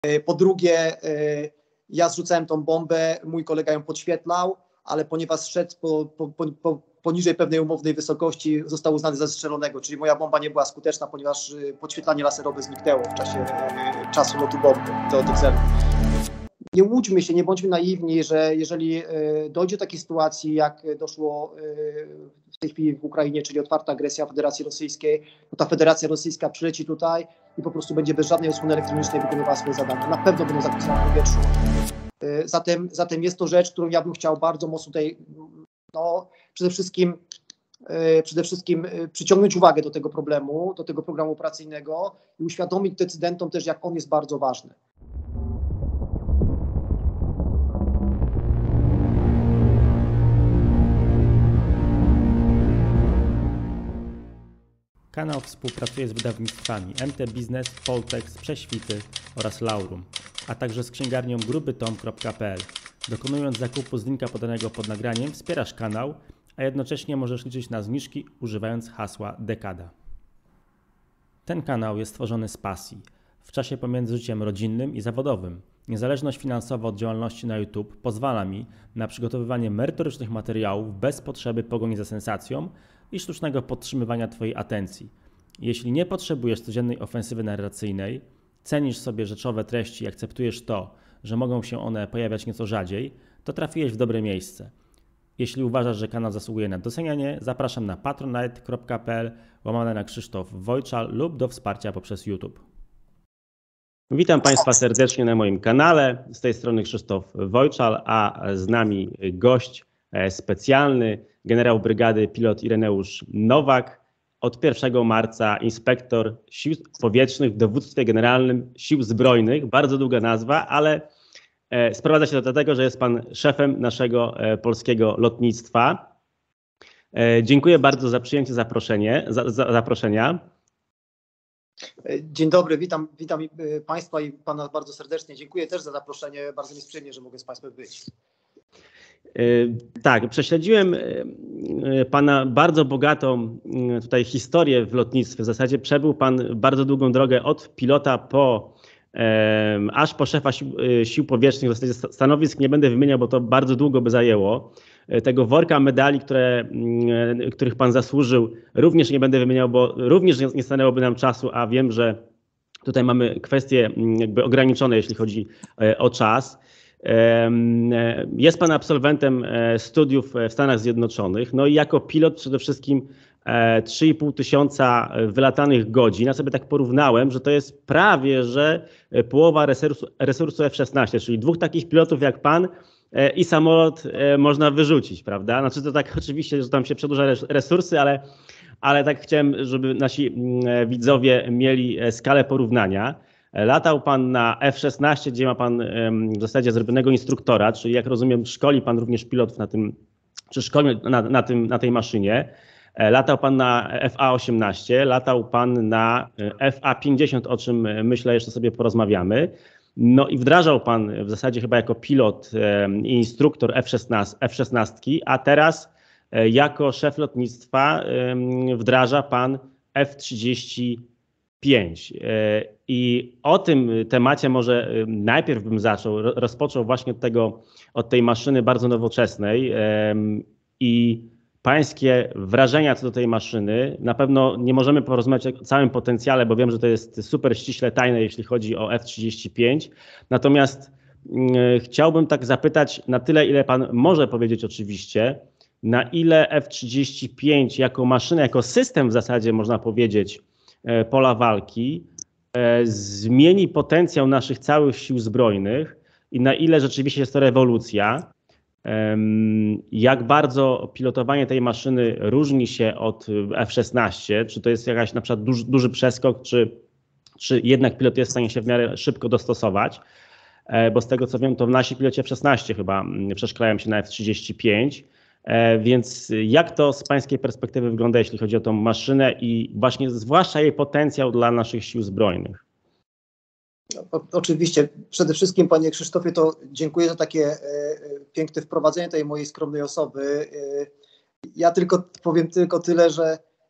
Po drugie, ja zrzucałem tą bombę, mój kolega ją podświetlał, ale ponieważ szedł poniżej pewnej umownej wysokości, został uznany za zestrzelonego, czyli moja bomba nie była skuteczna, ponieważ podświetlanie laserowe zniknęło w czasie czasu lotu bomby do celu. Nie łudźmy się, nie bądźmy naiwni, że jeżeli dojdzie do takiej sytuacji, jak doszło w tej chwili w Ukrainie, czyli otwarta agresja Federacji Rosyjskiej, to ta Federacja Rosyjska przyleci tutaj i po prostu będzie bez żadnej osłony elektronicznej wykonywała swoje zadania. Na pewno będą zakłócenia w powietrzu. Zatem jest to rzecz, którą ja bym chciał bardzo mocno tutaj, przede wszystkim przyciągnąć uwagę do tego problemu, do tego programu operacyjnego i uświadomić decydentom też, jak on jest bardzo ważny. Kanał współpracuje z wydawnictwami MT Biznes, Poltex, Prześwity oraz Laurum, a także z księgarnią grubytom.pl. Dokonując zakupu z linka podanego pod nagraniem wspierasz kanał, a jednocześnie możesz liczyć na zniżki używając hasła DEKADA. Ten kanał jest tworzony z pasji, w czasie pomiędzy życiem rodzinnym i zawodowym. Niezależność finansowa od działalności na YouTube pozwala mi na przygotowywanie merytorycznych materiałów bez potrzeby pogoni za sensacją i sztucznego podtrzymywania Twojej atencji. Jeśli nie potrzebujesz codziennej ofensywy narracyjnej, cenisz sobie rzeczowe treści i akceptujesz to, że mogą się one pojawiać nieco rzadziej, to trafiłeś w dobre miejsce. Jeśli uważasz, że kanał zasługuje na docenianie, zapraszam na patronite.pl/Krzysztof Wojczal lub do wsparcia poprzez YouTube. Witam Państwa serdecznie na moim kanale. Z tej strony Krzysztof Wojczal, a z nami gość specjalny, generał brygady pilot Ireneusz Nowak. Od 1 marca inspektor sił powietrznych w dowództwie generalnym Sił Zbrojnych. Bardzo długa nazwa, ale sprowadza się do tego, że jest pan szefem naszego polskiego lotnictwa. Dziękuję bardzo za przyjęcie zaproszenia. Dzień dobry, witam Państwa i Pana bardzo serdecznie. Dziękuję też za zaproszenie. Bardzo mi jest przyjemnie, że mogę z Państwem być. Tak, prześledziłem Pana bardzo bogatą tutaj historię w lotnictwie. W zasadzie przebył Pan bardzo długą drogę od pilota aż po szefa sił powietrznych. W zasadzie stanowisk nie będę wymieniał, bo to bardzo długo by zajęło. Tego worka medali, których Pan zasłużył, również nie będę wymieniał, bo również nie stanęłoby nam czasu, a wiem, że tutaj mamy kwestie jakby ograniczone, jeśli chodzi o czas. Jest Pan absolwentem studiów w Stanach Zjednoczonych, no i jako pilot przede wszystkim 3,5 tysiąca wylatanych godzin. Ja sobie tak porównałem, że to jest prawie, że połowa resursu F-16, czyli dwóch takich pilotów jak Pan i samolot można wyrzucić, prawda? Znaczy to tak oczywiście, że tam się przedłuża resursy, ale tak chciałem, żeby nasi widzowie mieli skalę porównania. Latał Pan na F-16, gdzie ma Pan w zasadzie zrobionego instruktora, czyli jak rozumiem szkoli Pan również pilotów na tej maszynie. Latał Pan na FA-18, latał Pan na FA-50, o czym myślę jeszcze sobie porozmawiamy. No i wdrażał Pan w zasadzie chyba jako pilot i instruktor F-16, a teraz jako szef lotnictwa wdraża Pan F-35. I o tym temacie może najpierw bym rozpoczął właśnie od tej maszyny bardzo nowoczesnej i Pańskie wrażenia co do tej maszyny. Na pewno nie możemy porozmawiać o całym potencjale, bo wiem, że to jest super ściśle tajne, jeśli chodzi o F-35. Natomiast chciałbym tak zapytać na tyle, ile Pan może powiedzieć oczywiście, na ile F-35 jako maszyna, jako system w zasadzie można powiedzieć pola walki zmieni potencjał naszych całych sił zbrojnych i na ile rzeczywiście jest to rewolucja. Jak bardzo pilotowanie tej maszyny różni się od F-16? Czy to jest jakaś na przykład duży przeskok, czy jednak pilot jest w stanie się w miarę szybko dostosować? Bo z tego co wiem, to nasi piloci F-16 chyba przeszkalają się na F-35. Więc jak to z Pańskiej perspektywy wygląda, jeśli chodzi o tą maszynę i właśnie zwłaszcza jej potencjał dla naszych sił zbrojnych? Oczywiście. Przede wszystkim, Panie Krzysztofie, to dziękuję za takie piękne wprowadzenie tej mojej skromnej osoby. Ja powiem tylko tyle, że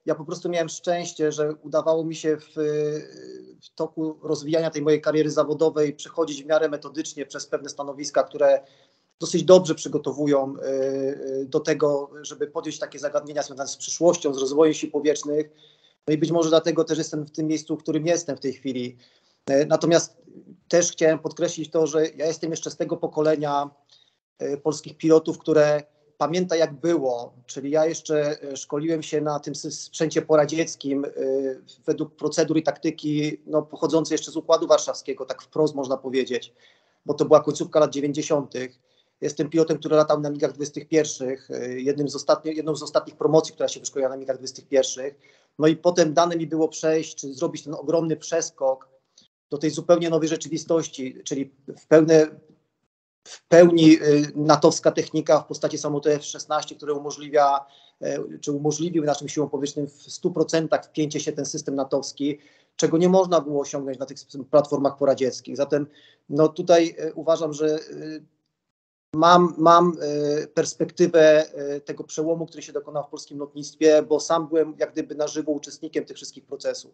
ja po prostu miałem szczęście, że udawało mi się w toku rozwijania tej mojej kariery zawodowej przechodzić w miarę metodycznie przez pewne stanowiska, które dosyć dobrze przygotowują do tego, żeby podjąć takie zagadnienia związane z przyszłością, z rozwojem sił powietrznych. No i być może dlatego też jestem w tym miejscu, w którym jestem w tej chwili. Natomiast też chciałem podkreślić to, że ja jestem jeszcze z tego pokolenia polskich pilotów, które pamięta jak było, czyli ja jeszcze szkoliłem się na tym sprzęcie poradzieckim według procedur i taktyki pochodzącej jeszcze z Układu Warszawskiego, tak wprost można powiedzieć, bo to była końcówka lat 90. Jestem pilotem, który latał na MiG-ach 21, jedną z ostatnich promocji, która się wyszkoliła na MiG-ach 21. No i potem dane mi było przejść, czy zrobić ten ogromny przeskok do tej zupełnie nowej rzeczywistości, czyli w pełni natowska technika w postaci samolotu F-16, który umożliwił naszym siłom powietrznym w 100% wpięcie się w ten system natowski, czego nie można było osiągnąć na tych platformach poradzieckich. Zatem tutaj uważam, że mam perspektywę tego przełomu, który się dokonał w polskim lotnictwie, bo sam byłem jak gdyby na żywo uczestnikiem tych wszystkich procesów.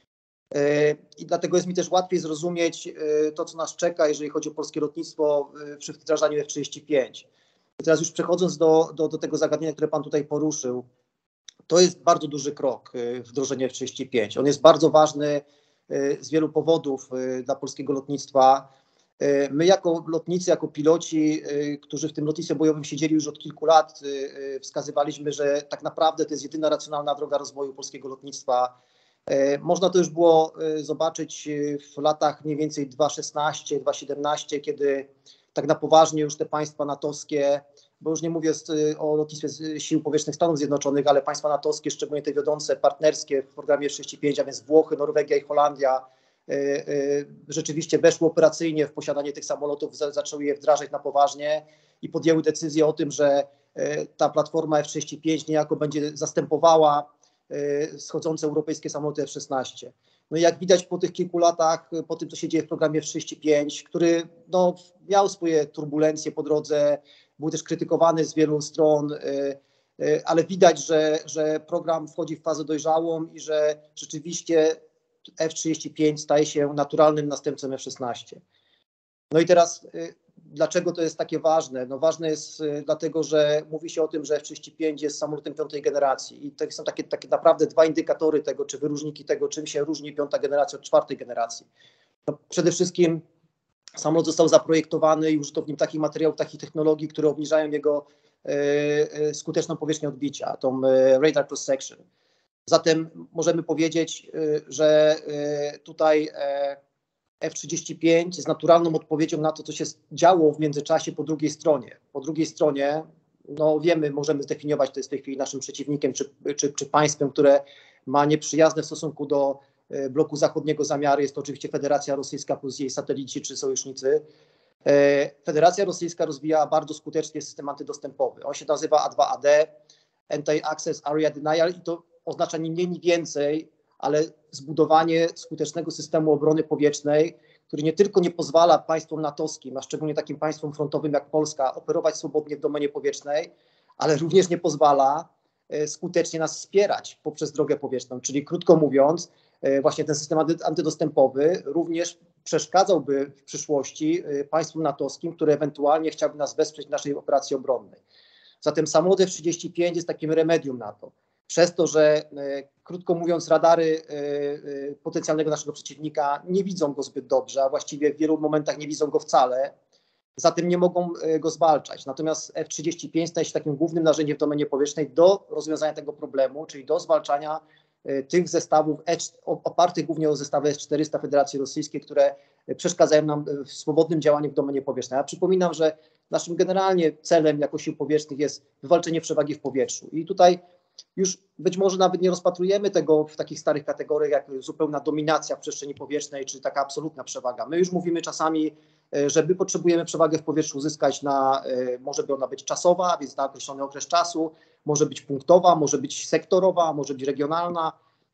I dlatego jest mi też łatwiej zrozumieć to, co nas czeka, jeżeli chodzi o polskie lotnictwo przy wdrażaniu F-35. I teraz już przechodząc do tego zagadnienia, które Pan tutaj poruszył, to jest bardzo duży krok wdrożenie F-35. On jest bardzo ważny z wielu powodów dla polskiego lotnictwa. My jako lotnicy, jako piloci, którzy w tym lotnictwie bojowym siedzieli już od kilku lat, wskazywaliśmy, że tak naprawdę to jest jedyna racjonalna droga rozwoju polskiego lotnictwa. Można to już było zobaczyć w latach mniej więcej 2016, 2017, kiedy tak na poważnie już te państwa natowskie, bo już nie mówię o lotnictwie sił powietrznych Stanów Zjednoczonych, ale państwa natowskie, szczególnie te wiodące partnerskie w programie F-35, a więc Włochy, Norwegia i Holandia, rzeczywiście weszły operacyjnie w posiadanie tych samolotów, zaczęły je wdrażać na poważnie i podjęły decyzję o tym, że ta platforma F-35 niejako będzie zastępowała schodzące europejskie samoloty F-16. No i jak widać po tych kilku latach, po tym co się dzieje w programie F-35, który miał swoje turbulencje po drodze, był też krytykowany z wielu stron, ale widać, że program wchodzi w fazę dojrzałą i że rzeczywiście F-35 staje się naturalnym następcą F-16. No i teraz dlaczego to jest takie ważne? No ważne jest dlatego, że mówi się o tym, że F-35 jest samolotem piątej generacji i to są takie naprawdę dwa indykatory tego, czy wyróżniki tego, czym się różni piąta generacja od czwartej generacji. No, przede wszystkim samolot został zaprojektowany i użyto w nim takich materiałów, takich technologii, które obniżają jego skuteczną powierzchnię odbicia, tą radar cross section. Zatem możemy powiedzieć, że tutaj F-35 jest naturalną odpowiedzią na to, co się działo w międzyczasie po drugiej stronie. Po drugiej stronie, wiemy, możemy zdefiniować, to jest w tej chwili naszym przeciwnikiem, czy państwem, które ma nieprzyjazne w stosunku do bloku zachodniego zamiary. Jest to oczywiście Federacja Rosyjska plus jej satelici czy sojusznicy. Federacja Rosyjska rozwija bardzo skutecznie system antydostępowy. On się nazywa A2AD, Anti-Access Area Denial, i to oznacza ni mniej, ni więcej, ale zbudowanie skutecznego systemu obrony powietrznej, który nie tylko nie pozwala państwom natowskim, a szczególnie takim państwom frontowym jak Polska, operować swobodnie w domenie powietrznej, ale również nie pozwala skutecznie nas wspierać poprzez drogę powietrzną. Czyli krótko mówiąc, właśnie ten system antydostępowy również przeszkadzałby w przyszłości państwom natowskim, które ewentualnie chciałyby nas wesprzeć w naszej operacji obronnej. Zatem samolot F-35 jest takim remedium na to. Przez to, że krótko mówiąc radary potencjalnego naszego przeciwnika nie widzą go zbyt dobrze, a właściwie w wielu momentach nie widzą go wcale, zatem nie mogą go zwalczać. Natomiast F-35 staje się takim głównym narzędziem w domenie powietrznej do rozwiązania tego problemu, czyli do zwalczania tych zestawów opartych głównie o zestawy S-400 Federacji Rosyjskiej, które przeszkadzają nam w swobodnym działaniu w domenie powietrznej. Ja przypominam, że naszym generalnie celem jako sił powietrznych jest wywalczenie przewagi w powietrzu. I tutaj już być może nawet nie rozpatrujemy tego w takich starych kategoriach jak zupełna dominacja w przestrzeni powietrznej, czy taka absolutna przewaga. My już mówimy czasami, że my potrzebujemy przewagę w powietrzu uzyskać może by ona być czasowa, więc na określony okres czasu, może być punktowa, może być sektorowa, może być regionalna.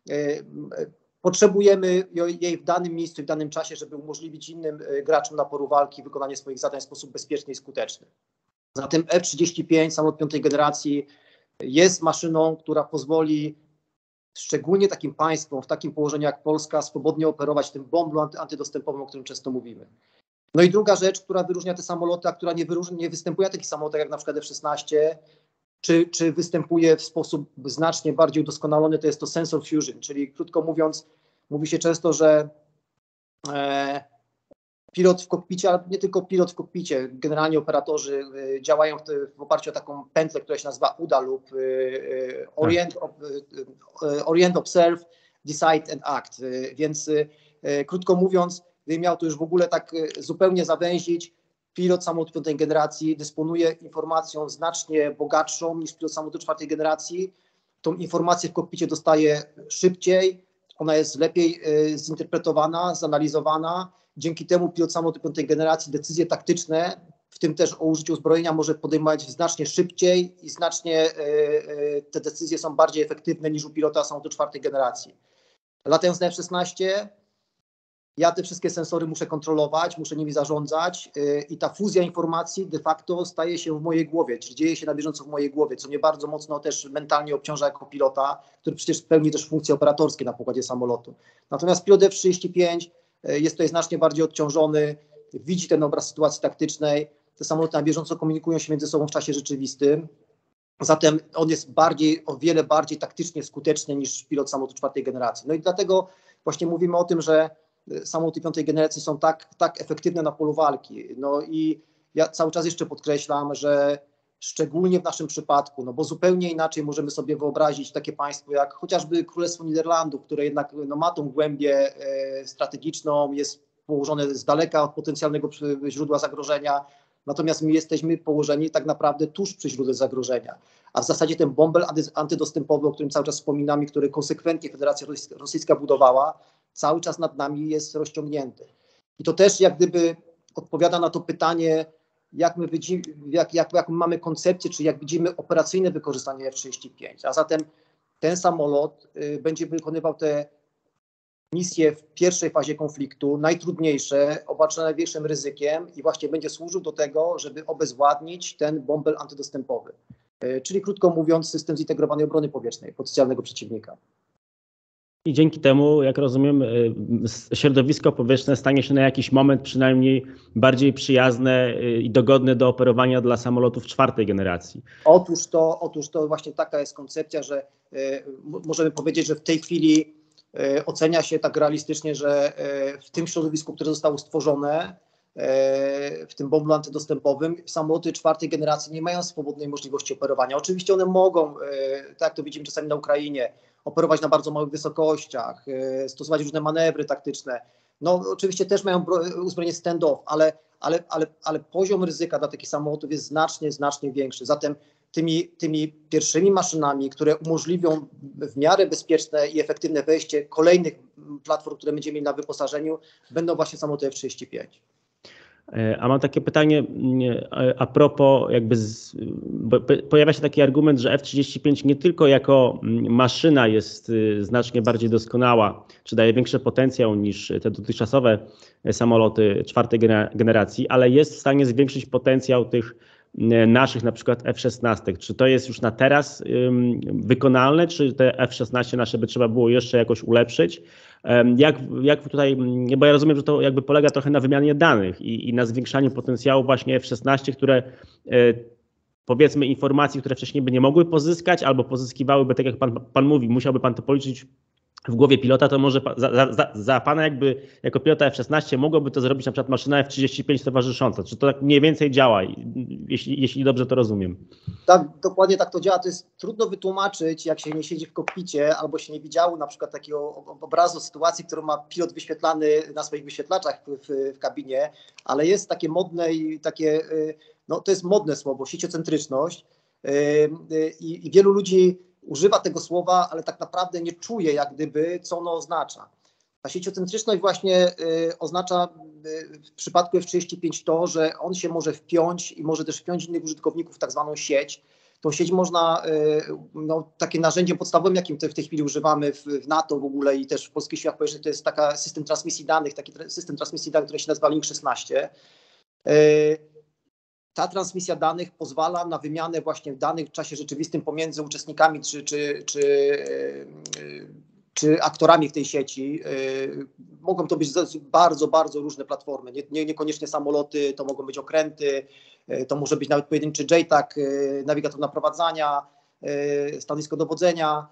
Potrzebujemy jej w danym miejscu i w danym czasie, żeby umożliwić innym graczom na polu walki wykonanie swoich zadań w sposób bezpieczny i skuteczny. Zatem F-35, samolot piątej generacji, jest maszyną, która pozwoli szczególnie takim państwom w takim położeniu jak Polska, swobodnie operować tym bombą antydostępowym, o którym często mówimy. No i druga rzecz, która wyróżnia te samoloty, a która nie występuje na takich samolotach jak na przykład F-16, czy występuje w sposób znacznie bardziej udoskonalony, to jest to sensor fusion, czyli krótko mówiąc, mówi się często, że pilot w kokpicie, ale nie tylko pilot w kokpicie, generalnie operatorzy działają w oparciu o taką pętlę, która się nazywa UDA lub Orient, Observe, Decide and Act. Więc krótko mówiąc, gdybym miał to już w ogóle tak zupełnie zawęzić, pilot samolotu piątej generacji dysponuje informacją znacznie bogatszą niż pilot samolotu czwartej generacji. Tą informację w kokpicie dostaje szybciej, ona jest lepiej zinterpretowana, zanalizowana. Dzięki temu pilot samolotu piątej generacji decyzje taktyczne, w tym też o użyciu uzbrojenia, może podejmować znacznie szybciej i znacznie te decyzje są bardziej efektywne niż u pilota samolotu czwartej generacji. Latając na F-16, ja te wszystkie sensory muszę kontrolować, muszę nimi zarządzać i ta fuzja informacji de facto staje się w mojej głowie, czyli dzieje się na bieżąco w mojej głowie, co mnie bardzo mocno też mentalnie obciąża jako pilota, który przecież pełni też funkcje operatorskie na pokładzie samolotu. Natomiast pilot F-35 jest tutaj znacznie bardziej odciążony, widzi ten obraz sytuacji taktycznej, te samoloty na bieżąco komunikują się między sobą w czasie rzeczywistym, zatem on jest o wiele bardziej taktycznie skuteczny niż pilot samolotu czwartej generacji. No i dlatego właśnie mówimy o tym, że samoloty piątej generacji są tak efektywne na polu walki. No i ja cały czas jeszcze podkreślam, że szczególnie w naszym przypadku, no bo zupełnie inaczej możemy sobie wyobrazić takie państwo jak chociażby Królestwo Niderlandów, które jednak ma tą głębię strategiczną, jest położone z daleka od potencjalnego źródła zagrożenia, natomiast my jesteśmy położeni tak naprawdę tuż przy źródle zagrożenia. A w zasadzie ten bąbel antydostępowy, o którym cały czas wspominamy, który konsekwentnie Federacja Rosyjska budowała, cały czas nad nami jest rozciągnięty. I to też jak gdyby odpowiada na to pytanie, jak my widzimy, jak mamy koncepcję, czy jak widzimy operacyjne wykorzystanie F-35. A zatem ten samolot będzie wykonywał te misje w pierwszej fazie konfliktu, najtrudniejsze, obarczone największym ryzykiem i właśnie będzie służył do tego, żeby obezwładnić ten bąbel antydostępowy. Czyli krótko mówiąc, system zintegrowanej obrony powietrznej potencjalnego przeciwnika. I dzięki temu, jak rozumiem, środowisko powietrzne stanie się na jakiś moment przynajmniej bardziej przyjazne i dogodne do operowania dla samolotów czwartej generacji. Otóż to właśnie taka jest koncepcja, że możemy powiedzieć, że w tej chwili ocenia się tak realistycznie, że w tym środowisku, które zostało stworzone, w tym bąblu antydostępowym, samoloty czwartej generacji nie mają swobodnej możliwości operowania. Oczywiście one mogą, tak jak to widzimy czasami na Ukrainie, operować na bardzo małych wysokościach, stosować różne manewry taktyczne. No oczywiście też mają uzbrojenie stand-off, ale poziom ryzyka dla takich samolotów jest znacznie większy. Zatem tymi pierwszymi maszynami, które umożliwią w miarę bezpieczne i efektywne wejście kolejnych platform, które będziemy mieli na wyposażeniu, będą właśnie samoloty F-35. A mam takie pytanie a propos, bo pojawia się taki argument, że F-35 nie tylko jako maszyna jest znacznie bardziej doskonała, czy daje większy potencjał niż te dotychczasowe samoloty czwartej generacji, ale jest w stanie zwiększyć potencjał tych naszych, na przykład F-16. Czy to jest już na teraz wykonalne, czy te F-16 nasze by trzeba było jeszcze jakoś ulepszyć? Jak tutaj, bo ja rozumiem, że to jakby polega trochę na wymianie danych i na zwiększaniu potencjału właśnie F-16, które powiedzmy informacji, które wcześniej by nie mogły pozyskać albo pozyskiwałyby, tak jak pan mówi, musiałby pan to policzyć w głowie pilota, to może za pana jakby jako pilota F-16 mogłoby to zrobić na przykład maszyna F-35 towarzysząca. Czy to tak mniej więcej działa, jeśli dobrze to rozumiem? Tak, dokładnie tak to działa. To jest trudno wytłumaczyć, jak się nie siedzi w kokpicie albo się nie widziało na przykład takiego obrazu sytuacji, którą ma pilot wyświetlany na swoich wyświetlaczach w kabinie, ale jest takie modne i takie, no to jest modne słowo, sieciocentryczność i wielu ludzi używa tego słowa, ale tak naprawdę nie czuje jak gdyby, co ono oznacza. Ta sieciocentryczność właśnie oznacza w przypadku F-35 to, że on się może wpiąć i może też wpiąć innych użytkowników w tak zwaną sieć. Tą sieć można, takim narzędziem podstawowym, jakim w tej chwili używamy w NATO w ogóle i też w polskich siłach powietrznych, to jest taki system transmisji danych, który się nazywa Link 16. ta transmisja danych pozwala na wymianę właśnie danych w czasie rzeczywistym pomiędzy uczestnikami czy aktorami w tej sieci. Mogą to być bardzo, bardzo różne platformy, niekoniecznie samoloty, to mogą być okręty, to może być nawet pojedynczy JTAG, nawigator naprowadzania, stanowisko dowodzenia.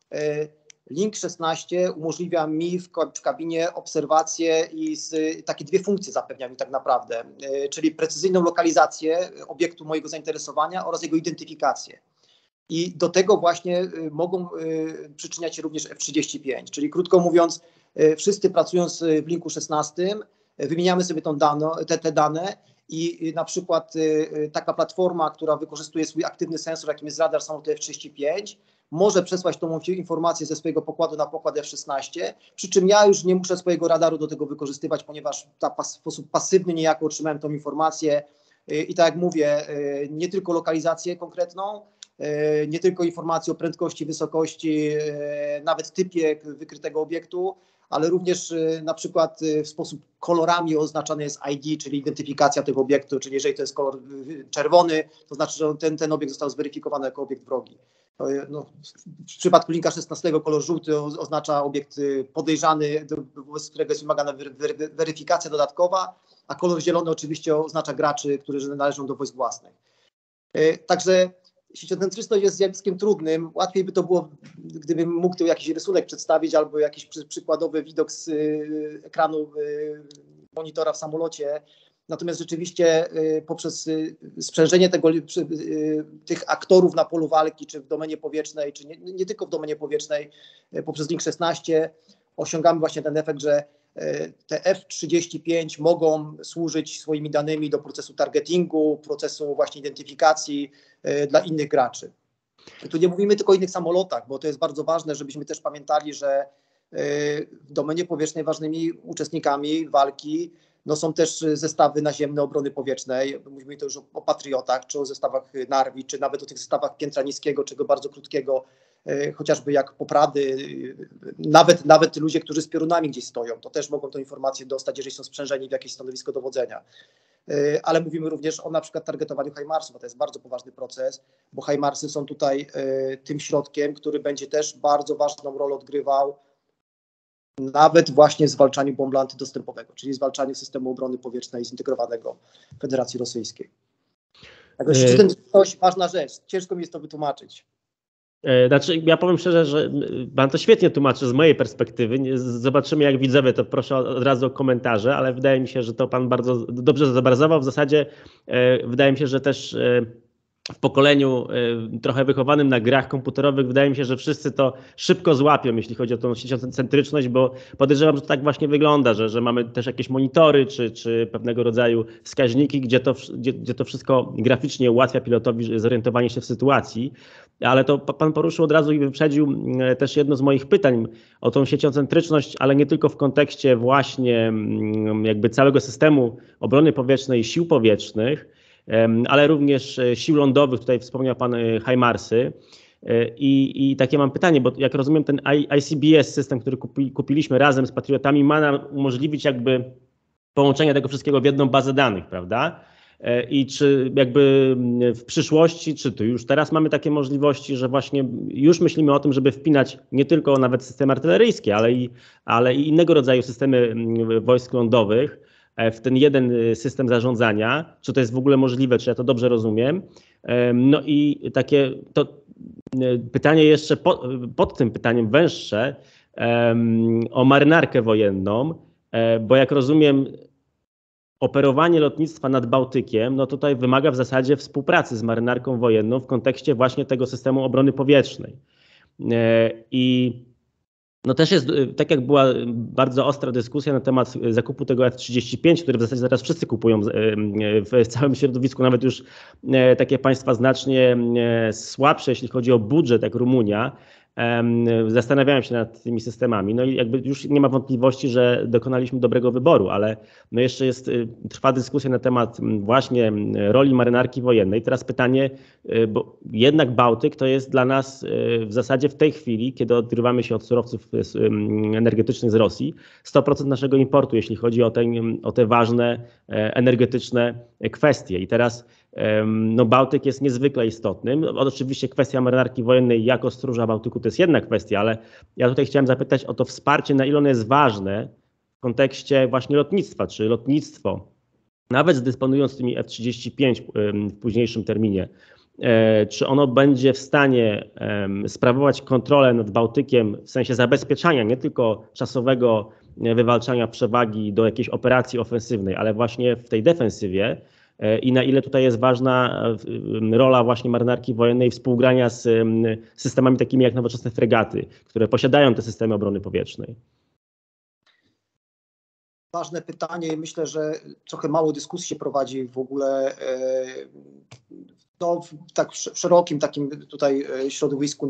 Link 16 umożliwia mi w kabinie obserwację i takie dwie funkcje zapewnia mi tak naprawdę, czyli precyzyjną lokalizację obiektu mojego zainteresowania oraz jego identyfikację. I do tego właśnie mogą przyczyniać się również F-35, czyli krótko mówiąc, wszyscy pracując w linku 16 wymieniamy sobie te dane i na przykład taka platforma, która wykorzystuje swój aktywny sensor, jakim jest radar samolotu F-35, może przesłać tą informację ze swojego pokładu na pokład F-16, przy czym ja już nie muszę swojego radaru do tego wykorzystywać, ponieważ w sposób pasywny niejako otrzymałem tą informację i tak jak mówię, nie tylko lokalizację konkretną, nie tylko informacje o prędkości, wysokości, nawet typie wykrytego obiektu, ale również na przykład w sposób kolorami oznaczany jest ID, czyli identyfikacja tego obiektu, czyli jeżeli to jest kolor czerwony, to znaczy, że ten obiekt został zweryfikowany jako obiekt wrogi. No, w przypadku linka 16 kolor żółty oznacza obiekt podejrzany, wobec którego jest wymagana weryfikacja dodatkowa, a kolor zielony oczywiście oznacza graczy, którzy należą do wojsk własnych. Także sieciocentryczność jest zjawiskiem trudnym. Łatwiej by to było, gdybym mógł tu jakiś rysunek przedstawić albo jakiś przykładowy widok z ekranu monitora w samolocie. Natomiast rzeczywiście poprzez sprzężenie tych aktorów na polu walki, czy w domenie powietrznej, czy nie tylko w domenie powietrznej, poprzez link 16 osiągamy właśnie ten efekt, że te F-35 mogą służyć swoimi danymi do procesu targetingu, procesu właśnie identyfikacji dla innych graczy. I tu nie mówimy tylko o innych samolotach, bo to jest bardzo ważne, żebyśmy też pamiętali, że w domenie powietrznej ważnymi uczestnikami walki są też zestawy naziemne obrony powietrznej. Mówimy to już o Patriotach, czy o zestawach Narvi, czy nawet o tych zestawach piętra niskiego, czy bardzo krótkiego, chociażby jak Poprady, nawet ludzie, którzy z piorunami gdzieś stoją, to też mogą tę informację dostać, jeżeli są sprzężeni w jakieś stanowisko dowodzenia. Ale mówimy również o na przykład targetowaniu HIMARS-ów, bo to jest bardzo poważny proces, bo HIMARS-y są tutaj tym środkiem, który będzie też bardzo ważną rolę odgrywał nawet właśnie w zwalczaniu bomby antydostępowego, czyli zwalczaniu systemu obrony powietrznej zintegrowanego Federacji Rosyjskiej. Także to jest ważna rzecz, ciężko mi jest to wytłumaczyć. Znaczy, ja powiem szczerze, że pan to świetnie tłumaczy z mojej perspektywy. Zobaczymy, jak widzowie, to proszę od razu o komentarze, ale wydaje mi się, że to pan bardzo dobrze zobrazował. W zasadzie wydaje mi się, że też w pokoleniu trochę wychowanym na grach komputerowych wydaje mi się, że wszyscy to szybko złapią, jeśli chodzi o tą sieciocentryczność, bo podejrzewam, że to tak właśnie wygląda, że mamy też jakieś monitory czy pewnego rodzaju wskaźniki, gdzie to wszystko graficznie ułatwia pilotowi zorientowanie się w sytuacji. Ale to pan poruszył od razu i wyprzedził też jedno z moich pytań o tą sieciocentryczność, ale nie tylko w kontekście właśnie jakby całego systemu obrony powietrznej i sił powietrznych, ale również sił lądowych, tutaj wspomniał pan HIMARS-y. I takie mam pytanie, bo jak rozumiem, ten ICBS system, który kupiliśmy razem z Patriotami, ma nam umożliwić jakby połączenie tego wszystkiego w jedną bazę danych, prawda? I czy jakby w przyszłości, czy tu już teraz mamy takie możliwości, że właśnie już myślimy o tym, żeby wpinać nie tylko nawet systemy artyleryjskie, ale i innego rodzaju systemy wojsk lądowych w ten jeden system zarządzania, czy to jest w ogóle możliwe, czy ja to dobrze rozumiem. No i takie to pytanie jeszcze pod tym pytaniem węższe o marynarkę wojenną, bo jak rozumiem, operowanie lotnictwa nad Bałtykiem, no tutaj wymaga w zasadzie współpracy z marynarką wojenną w kontekście właśnie tego systemu obrony powietrznej. I no też jest, tak jak była bardzo ostra dyskusja na temat zakupu tego F-35, który w zasadzie teraz wszyscy kupują w całym środowisku, nawet już takie państwa znacznie słabsze, jeśli chodzi o budżet, jak Rumunia, zastanawiałem się nad tymi systemami. No i jakby już nie ma wątpliwości, że dokonaliśmy dobrego wyboru, ale no jeszcze trwa dyskusja na temat właśnie roli marynarki wojennej. Teraz pytanie, bo jednak Bałtyk to jest dla nas w zasadzie w tej chwili, kiedy odrywamy się od surowców energetycznych z Rosji, 100% naszego importu, jeśli chodzi o te ważne energetyczne kwestie. I teraz no Bałtyk jest niezwykle istotny. Oczywiście kwestia marynarki wojennej jako stróża Bałtyku to jest jedna kwestia, ale ja tutaj chciałem zapytać o to wsparcie, na ile ono jest ważne w kontekście właśnie lotnictwa, czy lotnictwo, nawet dysponując tymi F-35 w późniejszym terminie, czy ono będzie w stanie sprawować kontrolę nad Bałtykiem w sensie zabezpieczania, nie tylko czasowego wywalczania przewagi do jakiejś operacji ofensywnej, ale właśnie w tej defensywie i na ile tutaj jest ważna rola właśnie marynarki wojennej współgrania z systemami takimi jak nowoczesne fregaty, które posiadają te systemy obrony powietrznej. Ważne pytanie i myślę, że trochę mało dyskusji się prowadzi w ogóle w tak szerokim takim tutaj środowisku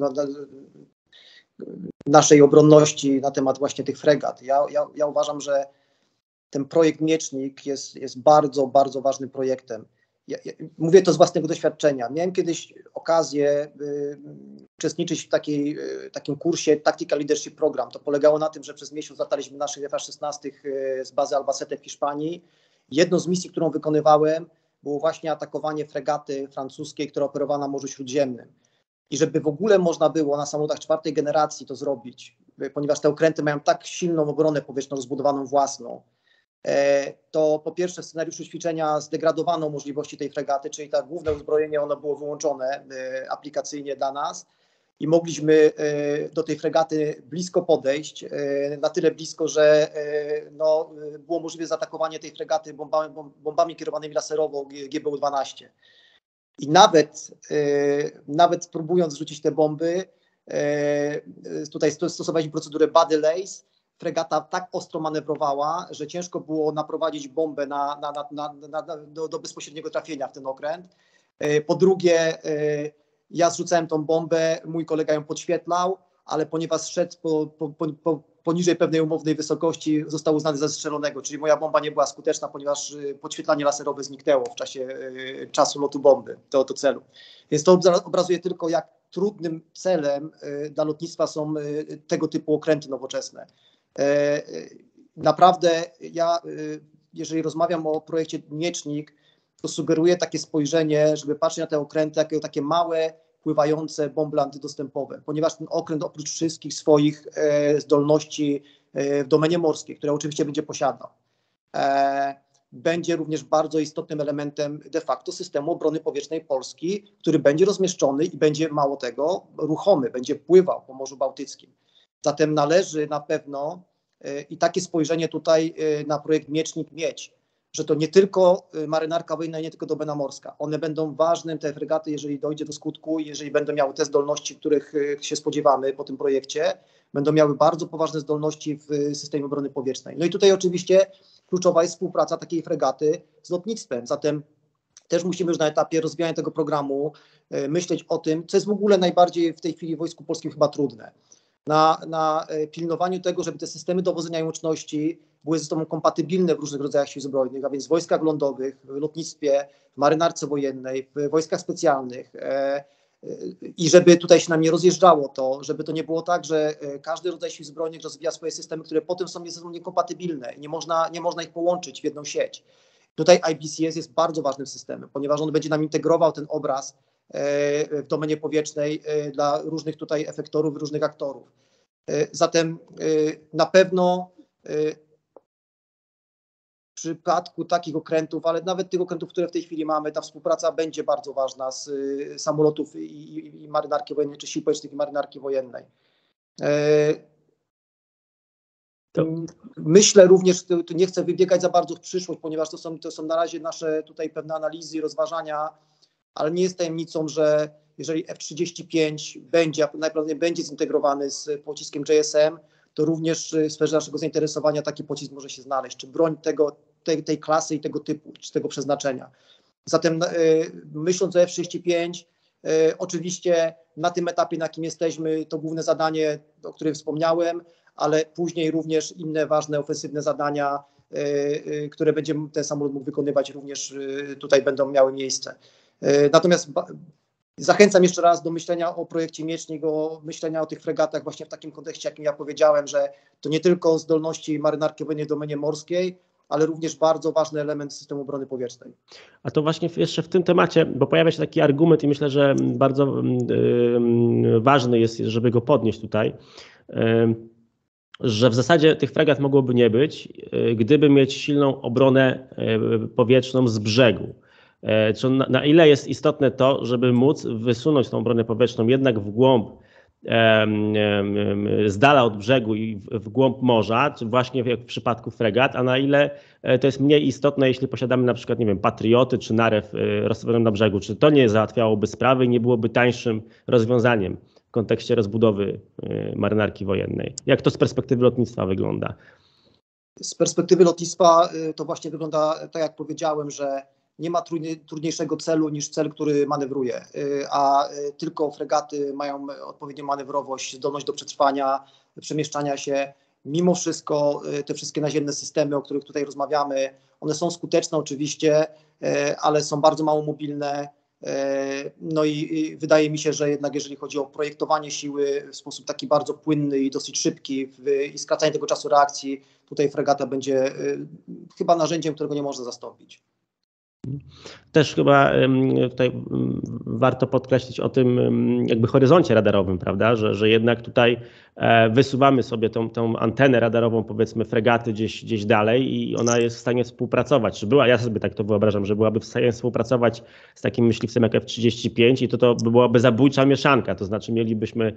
naszej obronności na temat właśnie tych fregat. Ja uważam, że ten projekt Miecznik jest bardzo, bardzo ważnym projektem. Mówię to z własnego doświadczenia. Miałem kiedyś okazję uczestniczyć w takim kursie Tactical Leadership Program. To polegało na tym, że przez miesiąc lataliśmy naszych F-16 z bazy Albacete w Hiszpanii. Jedną z misji, którą wykonywałem, było właśnie atakowanie fregaty francuskiej, która operowała na Morzu Śródziemnym. I żeby w ogóle można było na samolotach czwartej generacji to zrobić, ponieważ te okręty mają tak silną obronę powietrzną rozbudowaną własną, to po pierwsze w scenariuszu ćwiczenia zdegradowano możliwości tej fregaty, czyli to główne uzbrojenie ono było wyłączone aplikacyjnie dla nas i mogliśmy do tej fregaty blisko podejść, na tyle blisko, że no, było możliwe zaatakowanie tej fregaty bombami kierowanymi laserowo GBU-12. I nawet próbując rzucić te bomby, tutaj stosowaliśmy procedurę body lace, fregata tak ostro manewrowała, że ciężko było naprowadzić bombę do bezpośredniego trafienia w ten okręt. Po drugie, ja zrzucałem tą bombę, mój kolega ją podświetlał, ale ponieważ szedł poniżej pewnej umownej wysokości, został uznany za zestrzelonego, czyli moja bomba nie była skuteczna, ponieważ podświetlanie laserowe zniknęło w czasu lotu bomby do celu. Więc to obrazuje tylko, jak trudnym celem dla lotnictwa są tego typu okręty nowoczesne. Naprawdę ja, jeżeli rozmawiam o projekcie Miecznik, to sugeruję takie spojrzenie, żeby patrzeć na te okręty jako takie małe, pływające bomby antydostępowe, ponieważ ten okręt oprócz wszystkich swoich zdolności w domenie morskiej, które oczywiście będzie posiadał, będzie również bardzo istotnym elementem de facto systemu obrony powietrznej Polski, który będzie rozmieszczony i będzie mało tego ruchomy, będzie pływał po Morzu Bałtyckim. Zatem należy na pewno i takie spojrzenie tutaj na projekt Miecznik mieć, że to nie tylko marynarka wojenna, nie tylko domena morska. One będą ważne, te fregaty, jeżeli dojdzie do skutku, jeżeli będą miały te zdolności, których się spodziewamy po tym projekcie, będą miały bardzo poważne zdolności w systemie obrony powietrznej. No i tutaj oczywiście kluczowa jest współpraca takiej fregaty z lotnictwem. Zatem też musimy już na etapie rozwijania tego programu myśleć o tym, co jest w ogóle najbardziej w tej chwili w Wojsku Polskim chyba trudne. Na pilnowaniu tego, żeby te systemy dowodzenia i łączności były ze sobą kompatybilne w różnych rodzajach sił zbrojnych, a więc w wojskach lądowych, w lotnictwie, w marynarce wojennej, w wojskach specjalnych i żeby tutaj się nam nie rozjeżdżało to, żeby to nie było tak, że każdy rodzaj sił zbrojnych rozwija swoje systemy, które potem są ze sobą niekompatybilne i nie można ich połączyć w jedną sieć. Tutaj IBCS jest bardzo ważnym systemem, ponieważ on będzie nam integrował ten obraz w domenie powietrznej dla różnych tutaj efektorów, różnych aktorów. Zatem na pewno w przypadku takich okrętów, ale nawet tych okrętów, które w tej chwili mamy, ta współpraca będzie bardzo ważna z samolotów i marynarki wojennej, czy sił powietrznych i marynarki wojennej. Myślę również, tu nie chcę wybiegać za bardzo w przyszłość, ponieważ to są na razie nasze tutaj pewne analizy i rozważania, ale nie jest tajemnicą, że jeżeli F-35 najprawdopodobniej będzie zintegrowany z pociskiem JSM, to również w sferze naszego zainteresowania taki pocisk może się znaleźć, czy broń tej klasy i tego typu, czy tego przeznaczenia. Zatem myśląc o F-35, oczywiście na tym etapie, na jakim jesteśmy, to główne zadanie, o którym wspomniałem, ale później również inne ważne ofensywne zadania, które będzie ten samolot mógł wykonywać, również tutaj będą miały miejsce. Natomiast zachęcam jeszcze raz do myślenia o projekcie Miecznik, myślenia o tych fregatach właśnie w takim kontekście, jakim ja powiedziałem, że to nie tylko zdolności marynarki wojennej w domenie morskiej, ale również bardzo ważny element systemu obrony powietrznej. A to właśnie jeszcze w tym temacie, bo pojawia się taki argument i myślę, że bardzo ważny jest, żeby go podnieść tutaj, że w zasadzie tych fregat mogłoby nie być, gdyby mieć silną obronę powietrzną z brzegu. Czy na ile jest istotne to, żeby móc wysunąć tą obronę powietrzną jednak w głąb, z dala od brzegu i w głąb morza, czy właśnie jak w przypadku fregat, a na ile to jest mniej istotne, jeśli posiadamy na przykład, nie wiem, patrioty czy narew rozstawioną na brzegu, czy to nie załatwiałoby sprawy i nie byłoby tańszym rozwiązaniem w kontekście rozbudowy marynarki wojennej. Jak to z perspektywy lotnictwa wygląda? Z perspektywy lotnictwa to właśnie wygląda tak, jak powiedziałem, że nie ma trudniejszego celu niż cel, który manewruje, a tylko fregaty mają odpowiednią manewrowość, zdolność do przetrwania, przemieszczania się. Mimo wszystko te wszystkie naziemne systemy, o których tutaj rozmawiamy, one są skuteczne oczywiście, ale są bardzo mało mobilne. No i wydaje mi się, że jednak jeżeli chodzi o projektowanie siły w sposób taki bardzo płynny i dosyć szybki i skracanie tego czasu reakcji, tutaj fregata będzie chyba narzędziem, którego nie można zastąpić. Też chyba tutaj warto podkreślić o tym jakby horyzoncie radarowym, prawda, że jednak tutaj wysuwamy sobie tą antenę radarową, powiedzmy fregaty gdzieś dalej i ona jest w stanie współpracować. Czy była, ja sobie tak to wyobrażam, że byłaby w stanie współpracować z takim myśliwcem jak F-35 i to byłaby zabójcza mieszanka, to znaczy mielibyśmy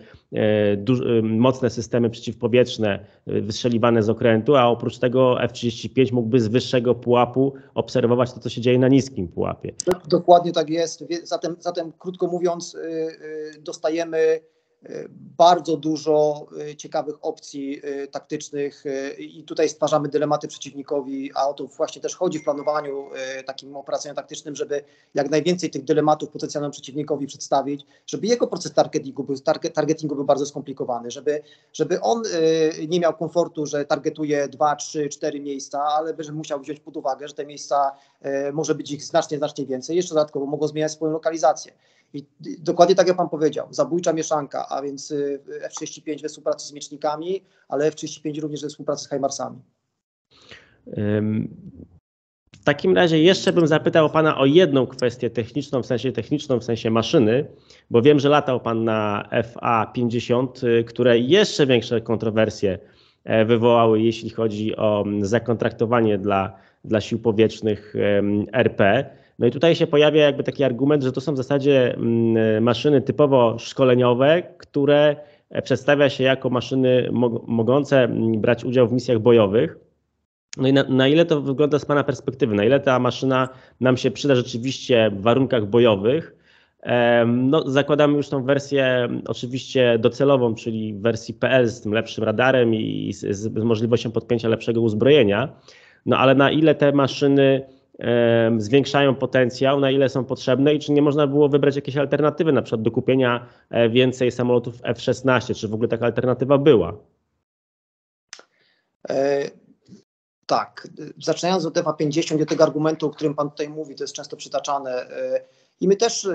mocne systemy przeciwpowietrzne wystrzeliwane z okrętu, a oprócz tego F-35 mógłby z wyższego pułapu obserwować to, co się dzieje na niskim pułapie. Dokładnie tak jest. Zatem krótko mówiąc, dostajemy bardzo dużo ciekawych opcji taktycznych i tutaj stwarzamy dylematy przeciwnikowi, a o to właśnie też chodzi w planowaniu takim operacyjnym taktycznym, żeby jak najwięcej tych dylematów potencjalnemu przeciwnikowi przedstawić, żeby jego proces targetingu był bardzo skomplikowany, żeby on nie miał komfortu, że targetuje 2, 3, 4 miejsca, ale żeby musiał wziąć pod uwagę, że te miejsca może być ich znacznie więcej, jeszcze dodatkowo mogą zmieniać swoją lokalizację. I dokładnie tak jak Pan powiedział, zabójcza mieszanka, a więc F-35 we współpracy z miecznikami, ale F-35 również we współpracy z HIMARS-ami. W takim razie jeszcze bym zapytał Pana o jedną kwestię techniczną, w sensie maszyny, bo wiem, że latał Pan na FA-50, które jeszcze większe kontrowersje wywołały, jeśli chodzi o zakontraktowanie dla sił powietrznych RP. No i tutaj się pojawia jakby taki argument, że to są w zasadzie maszyny typowo szkoleniowe, które przedstawia się jako maszyny mogące brać udział w misjach bojowych. No i na ile to wygląda z Pana perspektywy? Na ile ta maszyna nam się przyda rzeczywiście w warunkach bojowych? No, zakładamy już tą wersję oczywiście docelową, czyli wersji PL z tym lepszym radarem i z możliwością podpięcia lepszego uzbrojenia. No ale na ile te maszyny zwiększają potencjał, na ile są potrzebne i czy nie można było wybrać jakiejś alternatywy, na przykład do kupienia więcej samolotów F-16, czy w ogóle taka alternatywa była? Tak, zaczynając od F-50 i tego argumentu, o którym Pan tutaj mówi, to jest często przytaczane. I my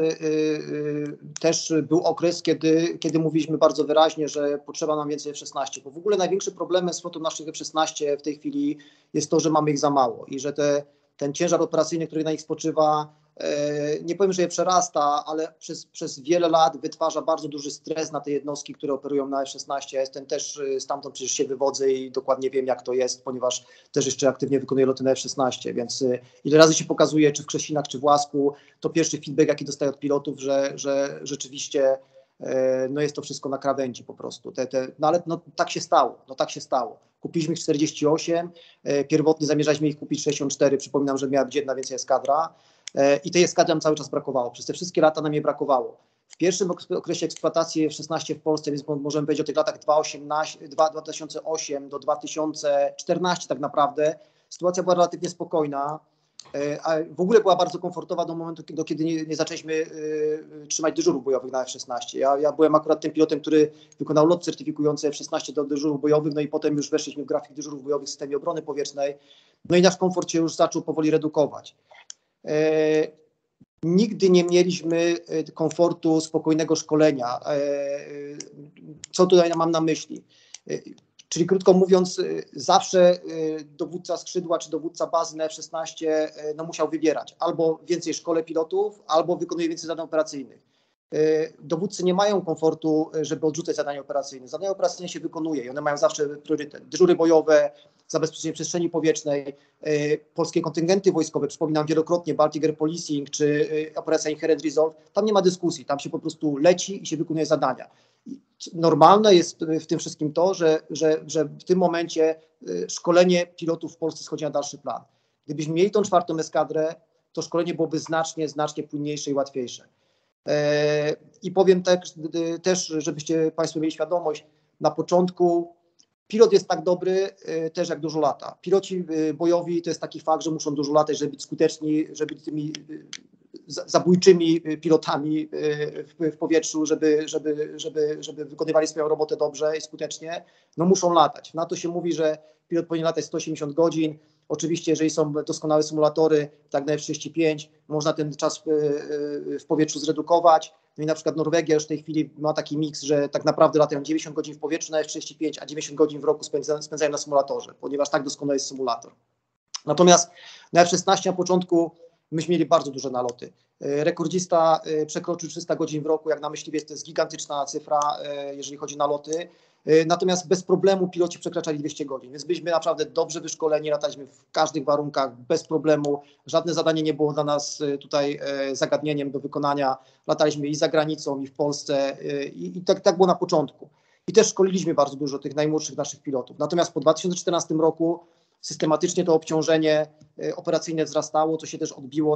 też był okres, kiedy mówiliśmy bardzo wyraźnie, że potrzeba nam więcej F-16, bo w ogóle największym problemem z flotą naszych F-16 w tej chwili jest to, że mamy ich za mało i że ten ciężar operacyjny, który na nich spoczywa, nie powiem, że je przerasta, ale przez wiele lat wytwarza bardzo duży stres na te jednostki, które operują na F-16. Ja jestem też stamtąd przecież się wywodzę i dokładnie wiem, jak to jest, ponieważ też jeszcze aktywnie wykonuję loty na F-16, więc ile razy się pokazuje, czy w Krzesinach, czy w Łasku, to pierwszy feedback, jaki dostaję od pilotów, że rzeczywiście no jest to wszystko na krawędzi po prostu. No ale tak się stało. Kupiliśmy ich 48, pierwotnie zamierzaliśmy ich kupić 64, przypominam, że miała być jedna więcej eskadra i tej eskadry nam cały czas brakowało. Przez te wszystkie lata nam jej brakowało. W pierwszym okresie eksploatacji F-16 w Polsce, więc możemy powiedzieć o tych latach 2008 do 2014 tak naprawdę, sytuacja była relatywnie spokojna. A w ogóle była bardzo komfortowa do momentu, kiedy nie zaczęliśmy trzymać dyżurów bojowych na F-16. Ja byłem akurat tym pilotem, który wykonał lot certyfikujący F-16 do dyżurów bojowych, no i potem już weszliśmy w grafik dyżurów bojowych w systemie obrony powietrznej, no i nasz komfort się już zaczął powoli redukować. Nigdy nie mieliśmy komfortu spokojnego szkolenia. Co tutaj mam na myśli? Czyli krótko mówiąc, zawsze dowódca skrzydła czy dowódca bazy na F-16 no, musiał wybierać albo więcej szkole pilotów, albo wykonuje więcej zadań operacyjnych. Dowódcy nie mają komfortu, żeby odrzucać zadania operacyjne. Zadania operacyjne się wykonuje i one mają zawsze priorytet. Dyżury bojowe, zabezpieczenie przestrzeni powietrznej, polskie kontyngenty wojskowe, przypominam wielokrotnie Baltic Air Policing czy operacja Inherent Resolve, tam nie ma dyskusji, tam się po prostu leci i się wykonuje zadania. Normalne jest w tym wszystkim to, że w tym momencie szkolenie pilotów w Polsce schodzi na dalszy plan. Gdybyśmy mieli tą 4. eskadrę, to szkolenie byłoby znacznie płynniejsze i łatwiejsze. I powiem też, żebyście Państwo mieli świadomość, na początku pilot jest tak dobry też jak dużo lata. Piloci bojowi to jest taki fakt, że muszą dużo latać, żeby być skuteczni, żeby być tymi zabójczymi pilotami w powietrzu, żeby wykonywali swoją robotę dobrze i skutecznie, no muszą latać. Na to się mówi, że pilot powinien latać 180 godzin. Oczywiście, jeżeli są doskonałe symulatory, tak na F-35, można ten czas w powietrzu zredukować. No i na przykład Norwegia już w tej chwili ma taki miks, że tak naprawdę latają 90 godzin w powietrzu na F-35, a 90 godzin w roku spędzają na symulatorze, ponieważ tak doskonały jest symulator. Natomiast na F-16 na początku myśmy mieli bardzo duże naloty. Rekordzista przekroczył 300 godzin w roku, jak na myśliwiec to jest gigantyczna cyfra, jeżeli chodzi o naloty. Natomiast bez problemu piloci przekraczali 200 godzin, więc byliśmy naprawdę dobrze wyszkoleni, lataliśmy w każdych warunkach, bez problemu. Żadne zadanie nie było dla nas tutaj zagadnieniem do wykonania. Lataliśmy i za granicą, i w Polsce i tak było na początku. I też szkoliliśmy bardzo dużo tych najmłodszych naszych pilotów. Natomiast po 2014 roku systematycznie to obciążenie operacyjne wzrastało, co się też odbiło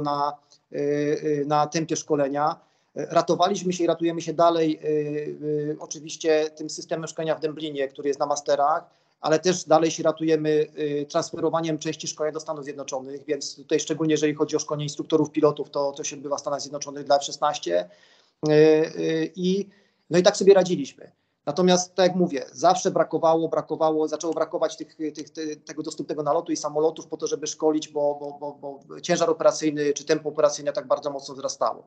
na tempie szkolenia. Ratowaliśmy się i ratujemy się dalej oczywiście tym systemem szkolenia w Dęblinie, który jest na masterach, ale też dalej się ratujemy transferowaniem części szkolenia do Stanów Zjednoczonych, więc tutaj szczególnie jeżeli chodzi o szkolenie instruktorów pilotów, to się odbywa w Stanach Zjednoczonych dla F-16 no i tak sobie radziliśmy. Natomiast tak jak mówię, zawsze zaczęło brakować tego dostępnego nalotu i samolotów po to, żeby szkolić, bo ciężar operacyjny czy tempo operacyjne tak bardzo mocno wzrastało.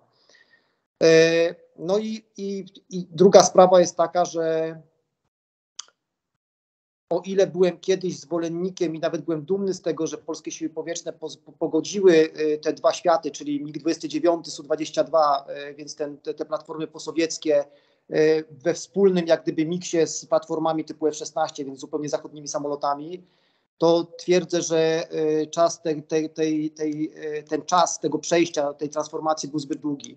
No i druga sprawa jest taka, że o ile byłem kiedyś zwolennikiem i nawet byłem dumny z tego, że polskie siły powietrzne pogodziły te dwa światy, czyli MiG-29, Su-22, więc te platformy posowieckie we wspólnym jak gdyby miksie z platformami typu F-16, więc zupełnie zachodnimi samolotami, to twierdzę, że czas ten czas tego przejścia, tej transformacji był zbyt długi.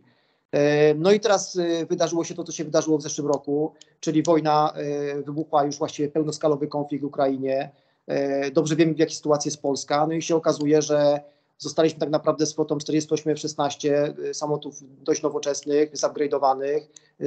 No i teraz wydarzyło się to, co się wydarzyło w zeszłym roku, czyli wojna wybuchła już właściwie pełnoskalowy konflikt w Ukrainie. Dobrze wiemy, w jakiej sytuacji jest Polska. No i się okazuje, że zostaliśmy tak naprawdę z flotą 48 F-16 samolotów dość nowoczesnych, zupgrade'owanych,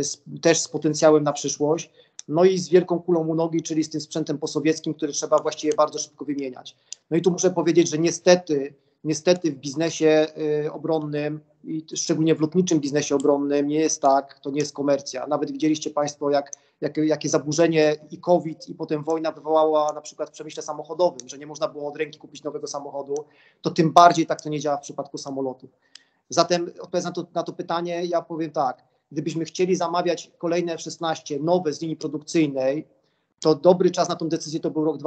też z potencjałem na przyszłość. No i z wielką kulą u nogi, czyli z tym sprzętem posowieckim, który trzeba właściwie bardzo szybko wymieniać. No i tu muszę powiedzieć, że niestety w biznesie obronnym i szczególnie w lotniczym biznesie obronnym nie jest tak, to nie jest komercja. Nawet widzieliście Państwo, jakie zaburzenie i COVID i potem wojna wywołała na przykład w przemyśle samochodowym, że nie można było od ręki kupić nowego samochodu, to tym bardziej tak to nie działa w przypadku samolotów. Zatem odpowiadając na to pytanie, ja powiem tak, gdybyśmy chcieli zamawiać kolejne F-16 nowe z linii produkcyjnej, to dobry czas na tą decyzję to był rok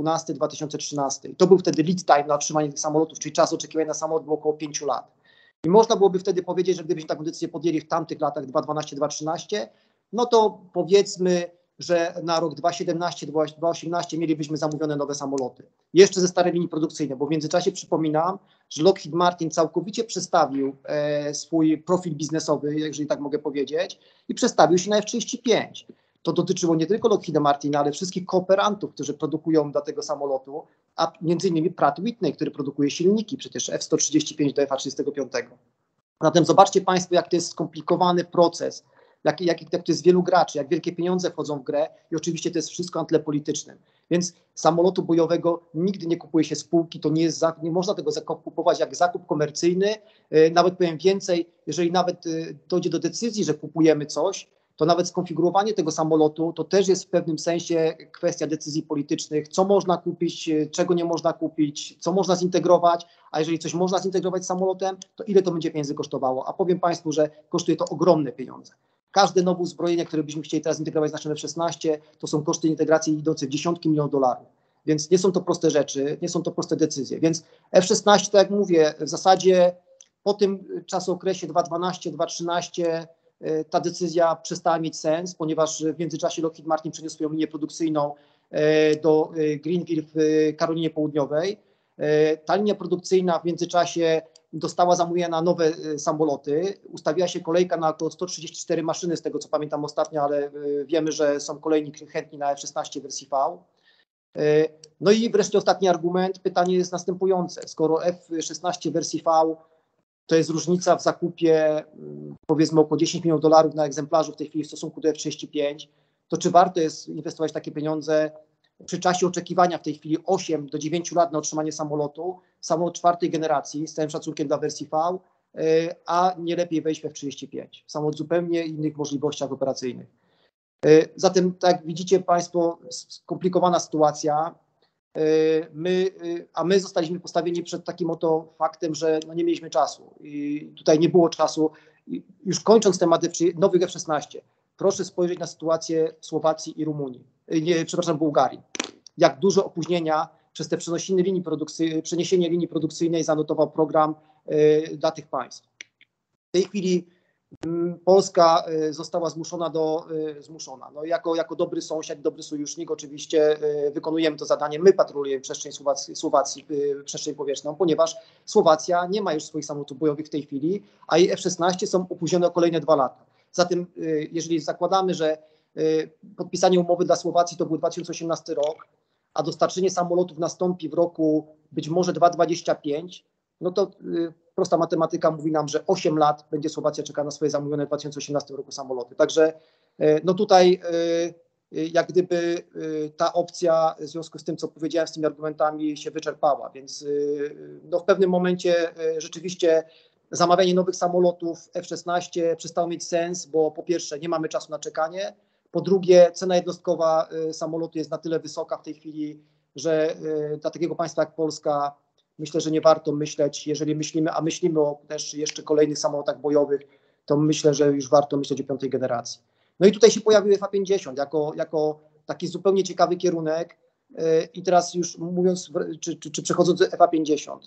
2012-2013. To był wtedy lead time na otrzymanie tych samolotów, czyli czas oczekiwania na samolot był około 5 lat. I można byłoby wtedy powiedzieć, że gdybyśmy taką decyzję podjęli w tamtych latach 2012-2013, no to powiedzmy, że na rok 2017-2018 mielibyśmy zamówione nowe samoloty. Jeszcze ze starej linii produkcyjnej, bo w międzyczasie przypominam, że Lockheed Martin całkowicie przestawił swój profil biznesowy, jeżeli tak mogę powiedzieć, i przestawił się na F-35. To dotyczyło nie tylko Lockheed Martin, ale wszystkich kooperantów, którzy produkują dla tego samolotu, a między innymi Pratt Whitney, który produkuje silniki, przecież F-135 do F-35. Zatem zobaczcie Państwo, jak to jest skomplikowany proces, jak to jest wielu graczy, jak wielkie pieniądze wchodzą w grę i oczywiście to jest wszystko na tle politycznym. Więc samolotu bojowego nigdy nie kupuje się z półki, to nie można tego kupować jak zakup komercyjny. Nawet powiem więcej, jeżeli nawet dojdzie do decyzji, że kupujemy coś, to nawet skonfigurowanie tego samolotu to też jest w pewnym sensie kwestia decyzji politycznych, co można kupić, czego nie można kupić, co można zintegrować, a jeżeli coś można zintegrować z samolotem, to ile to będzie pieniędzy kosztowało. A powiem Państwu, że kosztuje to ogromne pieniądze. Każde nowe uzbrojenie, które byśmy chcieli teraz integrować z naszym F-16, to są koszty integracji idące w dziesiątki milionów dolarów. Więc nie są to proste rzeczy, nie są to proste decyzje. Więc F-16, tak jak mówię, w zasadzie po tym czasookresie 2012, 2013 ta decyzja przestała mieć sens, ponieważ w międzyczasie Lockheed Martin przeniósł swoją linię produkcyjną do Greenville w Karolinie Południowej. Ta linia produkcyjna w międzyczasie dostała zamówienia na nowe samoloty. Ustawiła się kolejka na około 134 maszyny, z tego co pamiętam ostatnio, ale wiemy, że są kolejni chętni na F-16 wersji V. No i wreszcie ostatni argument. Pytanie jest następujące. Skoro F-16 wersji V to jest różnica w zakupie powiedzmy około 10 milionów dolarów na egzemplarzu w tej chwili w stosunku do F-35, to czy warto jest inwestować takie pieniądze przy czasie oczekiwania w tej chwili 8 do 9 lat na otrzymanie samolotu, samolot czwartej generacji, z całym szacunkiem dla wersji V, a nie lepiej wejść w F-35. Samolot zupełnie innych możliwościach operacyjnych. Zatem, tak jak widzicie Państwo, skomplikowana sytuacja. My zostaliśmy postawieni przed takim oto faktem, że no nie mieliśmy czasu i tutaj nie było czasu. Już kończąc temat nowych F-16, proszę spojrzeć na sytuację w Słowacji i Rumunii, Bułgarii. Jak duże opóźnienia przez te przeniesienie linii produkcyjnej zanotował program dla tych państw. W tej chwili Polska została zmuszona. No jako dobry sąsiad, dobry sojusznik oczywiście wykonujemy to zadanie. My patrolujemy przestrzeń Słowacji, przestrzeń powietrzną, ponieważ Słowacja nie ma już swoich samolotów bojowych w tej chwili, a jej F-16 są opóźnione o kolejne 2 lata. Zatem jeżeli zakładamy, że podpisanie umowy dla Słowacji to był 2018 rok, a dostarczenie samolotów nastąpi w roku być może 2025, no to prosta matematyka mówi nam, że 8 lat będzie Słowacja czekała na swoje zamówione w 2018 roku samoloty. Także no tutaj jak gdyby ta opcja w związku z tym, co powiedziałem, z tymi argumentami się wyczerpała, więc no w pewnym momencie rzeczywiście zamawianie nowych samolotów F-16 przestało mieć sens, bo po pierwsze nie mamy czasu na czekanie, po drugie cena jednostkowa samolotu jest na tyle wysoka w tej chwili, że dla takiego państwa jak Polska myślę, że nie warto myśleć, jeżeli myślimy, a myślimy o też jeszcze kolejnych samolotach bojowych, to myślę, że już warto myśleć o 5. generacji. No i tutaj się pojawił F-50 jako taki zupełnie ciekawy kierunek i teraz już mówiąc, czy przechodząc do F-50.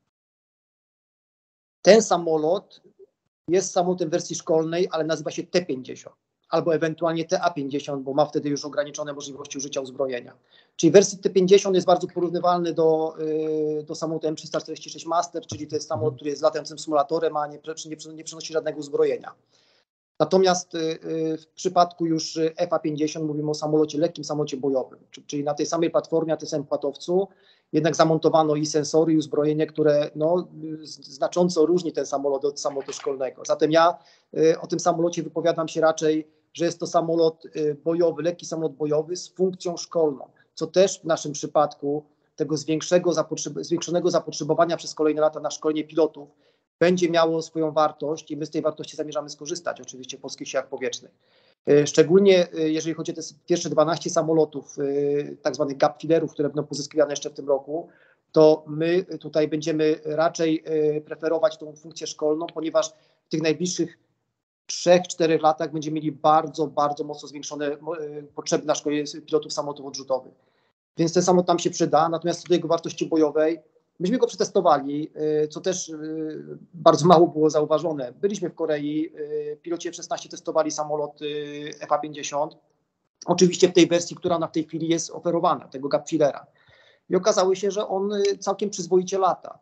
Ten samolot jest samolotem wersji szkolnej, ale nazywa się T-50 albo ewentualnie TA-50, bo ma wtedy już ograniczone możliwości użycia uzbrojenia. Czyli wersji T-50 jest bardzo porównywalny do samolotu M346 Master, czyli to jest samolot, który jest latającym symulatorem, a nie przenosi żadnego uzbrojenia. Natomiast w przypadku już F-50 mówimy o samolocie lekkim, samolocie bojowym, czyli na tej samej platformie, na tym samym płatowcu, jednak zamontowano i sensory, i uzbrojenie, które no, znacząco różni ten samolot od samolotu szkolnego. Zatem ja o tym samolocie wypowiadam się raczej, że jest to samolot bojowy, lekki samolot bojowy z funkcją szkolną, co też w naszym przypadku tego zwiększonego zapotrzebowania przez kolejne lata na szkolenie pilotów będzie miało swoją wartość i my z tej wartości zamierzamy skorzystać oczywiście w polskich siłach powietrznych. Szczególnie jeżeli chodzi o te pierwsze 12 samolotów, tak zwanych gap fillerów, które będą pozyskiwane jeszcze w tym roku, to my tutaj będziemy raczej preferować tą funkcję szkolną, ponieważ w tych najbliższych 3-4 latach będziemy mieli bardzo, bardzo mocno zwiększone potrzeby na szkolenie pilotów samolotów odrzutowych. Więc ten samolot nam się przyda, natomiast co do jego wartości bojowej, myśmy go przetestowali, co też bardzo mało było zauważone. Byliśmy w Korei, piloci F-16 testowali samolot F-50, oczywiście w tej wersji, która na w tej chwili jest oferowana, tego gap fillera. I okazało się, że on całkiem przyzwoicie lata.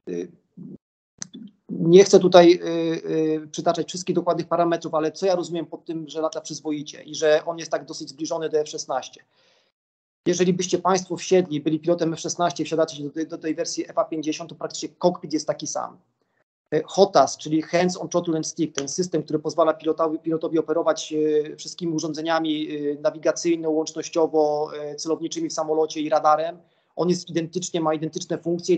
Nie chcę tutaj przytaczać wszystkich dokładnych parametrów, ale co ja rozumiem pod tym, że lata przyzwoicie i że on jest tak dosyć zbliżony do F-16. Jeżeli byście Państwo byli pilotem F-16, wsiadacie się do tej wersji F-50, to praktycznie kokpit jest taki sam. HOTAS, czyli Hands on Throttle and Stick, ten system, który pozwala pilotowi operować wszystkimi urządzeniami nawigacyjno-łącznościowo-celowniczymi w samolocie i radarem, on jest ma identyczne funkcje,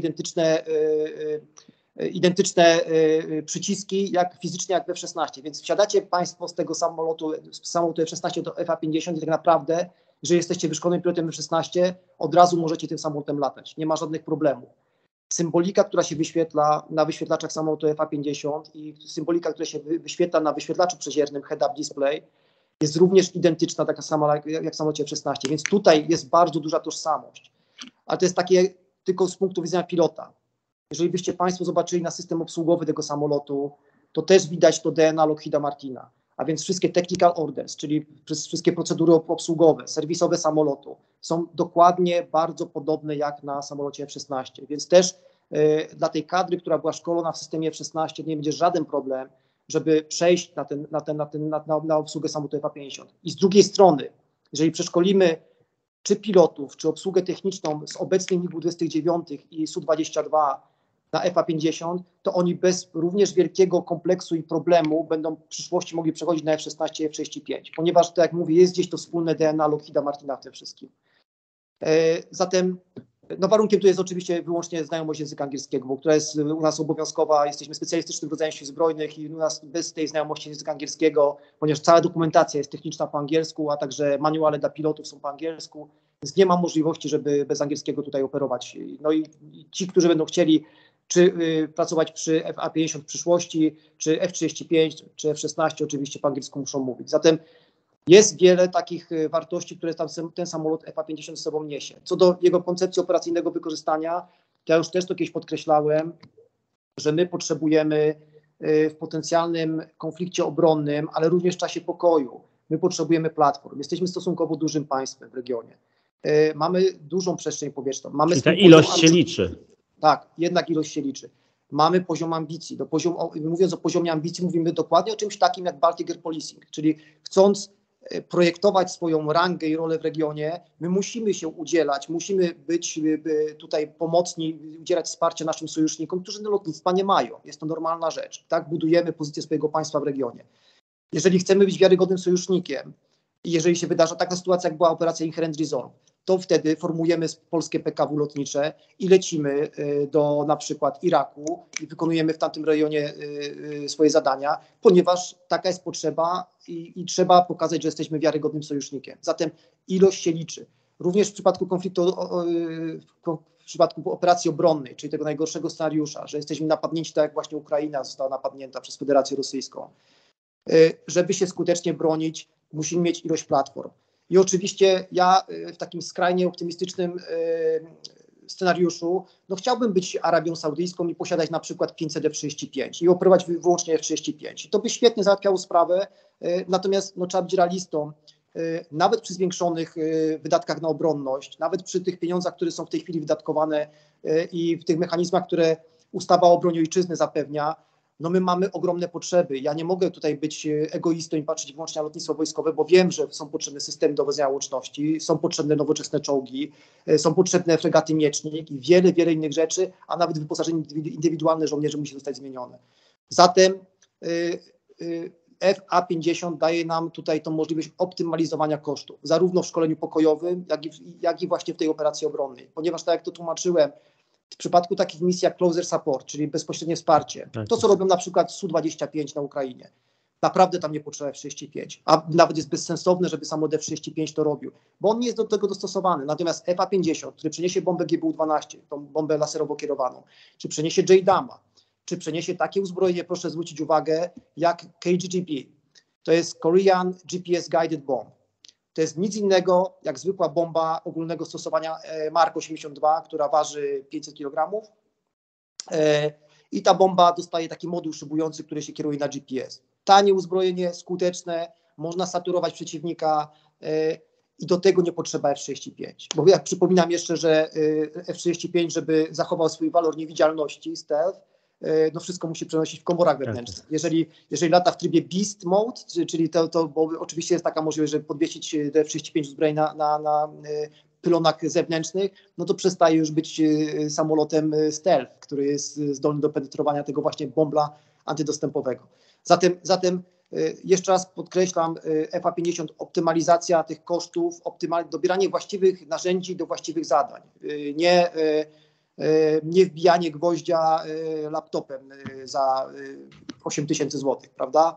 identyczne przyciski fizycznie jak w F-16, więc wsiadacie Państwo z tego samolotu F-16 do F-50 i tak naprawdę, jeżeli jesteście wyszkolonymi pilotem F-16, od razu możecie tym samolotem latać, nie ma żadnych problemów. symbolika, która się wyświetla na wyświetlaczach samolotu FA-50 i symbolika, która się wyświetla na wyświetlaczu przeziernym head-up display jest również identyczna, taka sama jak w samolocie F-16, więc tutaj jest bardzo duża tożsamość. Ale to jest takie tylko z punktu widzenia pilota. Jeżeli byście Państwo zobaczyli na system obsługowy tego samolotu, to też widać to DNA Lockheeda Martina. A więc wszystkie technical orders, czyli wszystkie procedury obsługowe, serwisowe samolotu są dokładnie bardzo podobne jak na samolocie F-16. Więc też dla tej kadry, która była szkolona w systemie F-16, nie będzie żaden problem, żeby przejść na obsługę samolotu F-50. I z drugiej strony, jeżeli przeszkolimy czy pilotów, czy obsługę techniczną z obecnych MiG-29 i Su-22 na FA-50, to oni bez również wielkiego kompleksu i problemu będą w przyszłości mogli przechodzić na F-16 i F-35, ponieważ, tak jak mówię, jest gdzieś to wspólne DNA Lockheeda Martina w tym wszystkim. Zatem no warunkiem tu jest oczywiście wyłącznie znajomość języka angielskiego, która jest u nas obowiązkowa. Jesteśmy specjalistycznym rodzajem sił zbrojnych i u nas bez tej znajomości języka angielskiego, ponieważ cała dokumentacja jest techniczna po angielsku, a także manuale dla pilotów są po angielsku, więc nie ma możliwości, żeby bez angielskiego tutaj operować. No i ci, którzy będą chcieli czy pracować przy FA-50 w przyszłości, czy F-35, czy F-16 oczywiście po angielsku muszą mówić. Zatem jest wiele takich wartości, które ten samolot FA-50 z sobą niesie. Co do jego koncepcji operacyjnego wykorzystania, to ja już też to kiedyś podkreślałem, że my potrzebujemy w potencjalnym konflikcie obronnym, ale również w czasie pokoju, my potrzebujemy platform. Jesteśmy stosunkowo dużym państwem w regionie. Mamy dużą przestrzeń powietrzną. Czyli ta ilość się liczy. Tak, jednak ilość się liczy. Mamy poziom ambicji. Mówiąc o poziomie ambicji, mówimy dokładnie o czymś takim jak Baltic Air Policing, czyli chcąc projektować swoją rangę i rolę w regionie, my musimy się udzielać, musimy być tutaj pomocni, udzielać wsparcia naszym sojusznikom, którzy lotnictwa nie mają. Jest to normalna rzecz. Tak budujemy pozycję swojego państwa w regionie. Jeżeli chcemy być wiarygodnym sojusznikiem i jeżeli się wydarza taka sytuacja, jak była operacja Inherent Resolve, to wtedy formujemy polskie PKW lotnicze i lecimy do na przykład Iraku i wykonujemy w tamtym rejonie swoje zadania, ponieważ taka jest potrzeba i trzeba pokazać, że jesteśmy wiarygodnym sojusznikiem. Zatem ilość się liczy. Również w przypadku konfliktu, w przypadku operacji obronnej, czyli tego najgorszego scenariusza, że jesteśmy napadnięci, tak jak właśnie Ukraina została napadnięta przez Federację Rosyjską. Żeby się skutecznie bronić, musimy mieć ilość platform. I oczywiście ja w takim skrajnie optymistycznym scenariuszu, no chciałbym być Arabią Saudyjską i posiadać na przykład 500 F-35 i operować wyłącznie F-35. I to by świetnie załatwiało sprawę, natomiast no, trzeba być realistą. Nawet przy zwiększonych wydatkach na obronność, nawet przy tych pieniądzach, które są w tej chwili wydatkowane i w tych mechanizmach, które ustawa o obronie ojczyzny zapewnia, no my mamy ogromne potrzeby. Ja nie mogę tutaj być egoistą i patrzeć wyłącznie na lotnictwo wojskowe, bo wiem, że są potrzebne systemy dowodzenia łączności, są potrzebne nowoczesne czołgi, są potrzebne fregaty Miecznik i wiele innych rzeczy, a nawet wyposażenie indywidualne żołnierzy musi zostać zmienione. Zatem FA-50 daje nam tutaj tą możliwość optymalizowania kosztów, zarówno w szkoleniu pokojowym, jak i właśnie w tej operacji obronnej. Ponieważ tak jak to tłumaczyłem, w przypadku takich misji jak closer support, czyli bezpośrednie wsparcie, to co robią na przykład Su-25 na Ukrainie, naprawdę tam nie potrzeba F-35, a nawet jest bezsensowne, żeby samolot F-35 to robił, bo on nie jest do tego dostosowany. Natomiast FA-50, który przeniesie bombę GBU-12, tą bombę laserowo kierowaną, czy przeniesie JDAM-a, czy przeniesie takie uzbrojenie, proszę zwrócić uwagę, jak KGGB, to jest Korean GPS Guided Bomb. To jest nic innego jak zwykła bomba ogólnego stosowania Mark 82, która waży 500 kg. I ta bomba dostaje taki moduł szybujący, który się kieruje na GPS. Tanie uzbrojenie, skuteczne, można saturować przeciwnika i do tego nie potrzeba F-35. Bo ja przypominam jeszcze, że F-35, żeby zachował swój walor niewidzialności, stealth, no wszystko musi przenosić w komorach wewnętrznych. Jeżeli lata w trybie beast mode, czyli to bo oczywiście jest taka możliwość, żeby podwiesić F-35 uzbrojenie na pylonach zewnętrznych, no to przestaje już być samolotem stealth, który jest zdolny do penetrowania tego właśnie bombla antydostępowego. Zatem jeszcze raz podkreślam, FA-50 optymalizacja tych kosztów, dobieranie właściwych narzędzi do właściwych zadań. Nie wbijanie gwoździa laptopem za 8 000 złotych, prawda?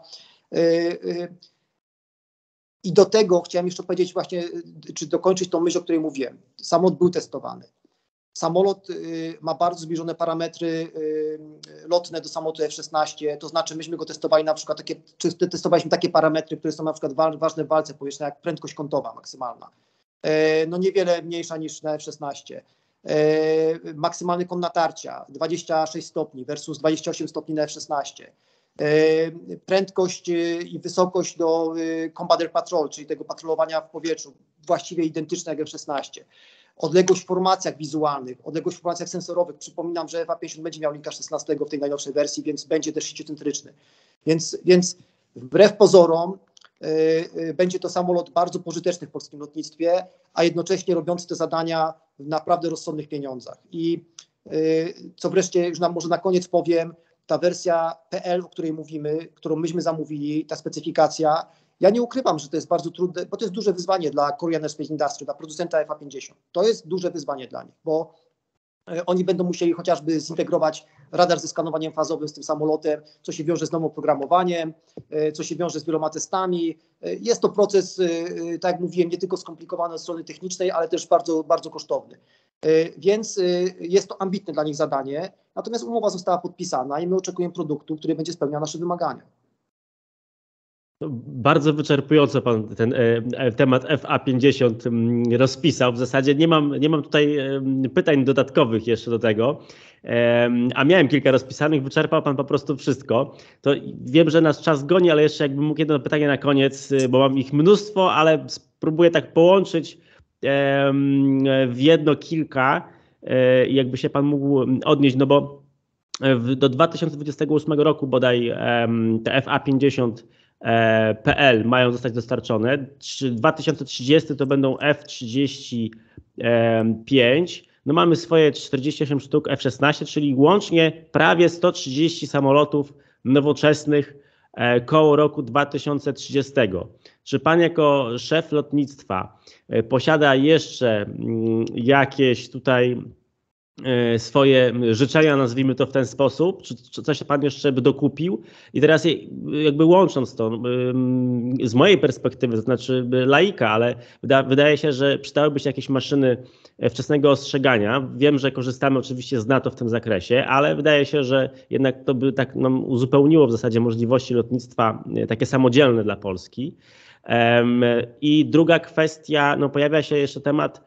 I do tego chciałem jeszcze powiedzieć właśnie, czy dokończyć tą myśl, o której mówiłem. Samolot był testowany. Samolot ma bardzo zbliżone parametry lotne do samolotu F-16, to znaczy myśmy go testowali na przykład testowaliśmy takie parametry, które są na przykład ważne w walce powietrznej, jak prędkość kątowa maksymalna. No niewiele mniejsza niż na F-16. Maksymalny kąt natarcia 26 stopni versus 28 stopni na F-16. Prędkość i wysokość do Combat Air Patrol, czyli tego patrolowania w powietrzu, właściwie identyczna jak F-16. Odległość w formacjach wizualnych, odległość w formacjach sensorowych. Przypominam, że FA-50 będzie miał linka 16 w tej najnowszej wersji, więc będzie też sieciocentryczny. Więc wbrew pozorom będzie to samolot bardzo pożyteczny w polskim lotnictwie, a jednocześnie robiący te zadania w naprawdę rozsądnych pieniądzach. I co wreszcie już może na koniec powiem, ta wersja PL, o której mówimy, którą myśmy zamówili, ta specyfikacja, ja nie ukrywam, że to jest bardzo trudne, bo to jest duże wyzwanie dla Korean Aerospace Industry, dla producenta FA-50. To jest duże wyzwanie dla nich, bo oni będą musieli chociażby zintegrować radar ze skanowaniem fazowym z tym samolotem, co się wiąże z nowym oprogramowaniem, co się wiąże z wieloma testami. Jest to proces, tak jak mówiłem, nie tylko skomplikowany od strony technicznej, ale też bardzo, bardzo kosztowny. Więc jest to ambitne dla nich zadanie, natomiast umowa została podpisana i my oczekujemy produktu, który będzie spełniał nasze wymagania. Bardzo wyczerpująco pan ten temat FA-50 rozpisał. W zasadzie nie mam tutaj pytań dodatkowych jeszcze do tego, a miałem kilka rozpisanych, wyczerpał pan po prostu wszystko. To wiem, że nas czas goni, ale jeszcze jakbym mógł jedno pytanie na koniec, bo mam ich mnóstwo, ale spróbuję tak połączyć w jedno kilka, jakby się pan mógł odnieść, no bo do 2028 roku bodaj te FA-50 PL mają zostać dostarczone. 2030 to będą F-35. No mamy swoje 48 sztuk F-16, czyli łącznie prawie 130 samolotów nowoczesnych koło roku 2030. Czy pan jako szef lotnictwa posiada jeszcze jakieś tutaj swoje życzenia, nazwijmy to w ten sposób, czy coś pan jeszcze by dokupił? I teraz jakby łącząc to z mojej perspektywy, to znaczy laika, ale wydaje się, że przydałyby się jakieś maszyny wczesnego ostrzegania. Wiem, że korzystamy oczywiście z NATO w tym zakresie, ale wydaje się, że jednak to by tak nam uzupełniło w zasadzie możliwości lotnictwa takie samodzielne dla Polski. I druga kwestia, no pojawia się jeszcze temat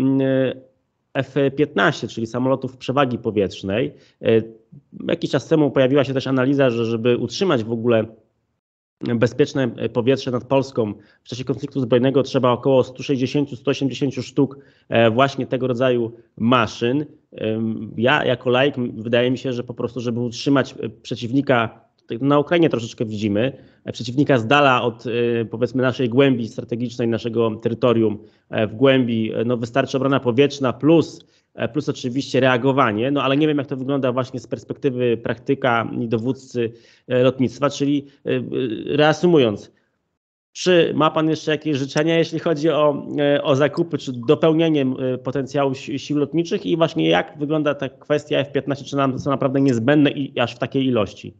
F-15, czyli samolotów przewagi powietrznej. Jakiś czas temu pojawiła się też analiza, że żeby utrzymać w ogóle bezpieczne powietrze nad Polską w czasie konfliktu zbrojnego trzeba około 160-180 sztuk właśnie tego rodzaju maszyn. Ja jako laik wydaje mi się, że po prostu, żeby utrzymać przeciwnika, na Ukrainie troszeczkę widzimy, przeciwnika z dala od powiedzmy naszej głębi strategicznej, naszego terytorium w głębi, no wystarczy obrona powietrzna plus oczywiście reagowanie, no ale nie wiem jak to wygląda właśnie z perspektywy praktyka i dowódcy lotnictwa, czyli reasumując, czy ma pan jeszcze jakieś życzenia, jeśli chodzi o zakupy, czy dopełnienie potencjału sił lotniczych i właśnie jak wygląda ta kwestia F-15, czy nam są naprawdę niezbędne i aż w takiej ilości?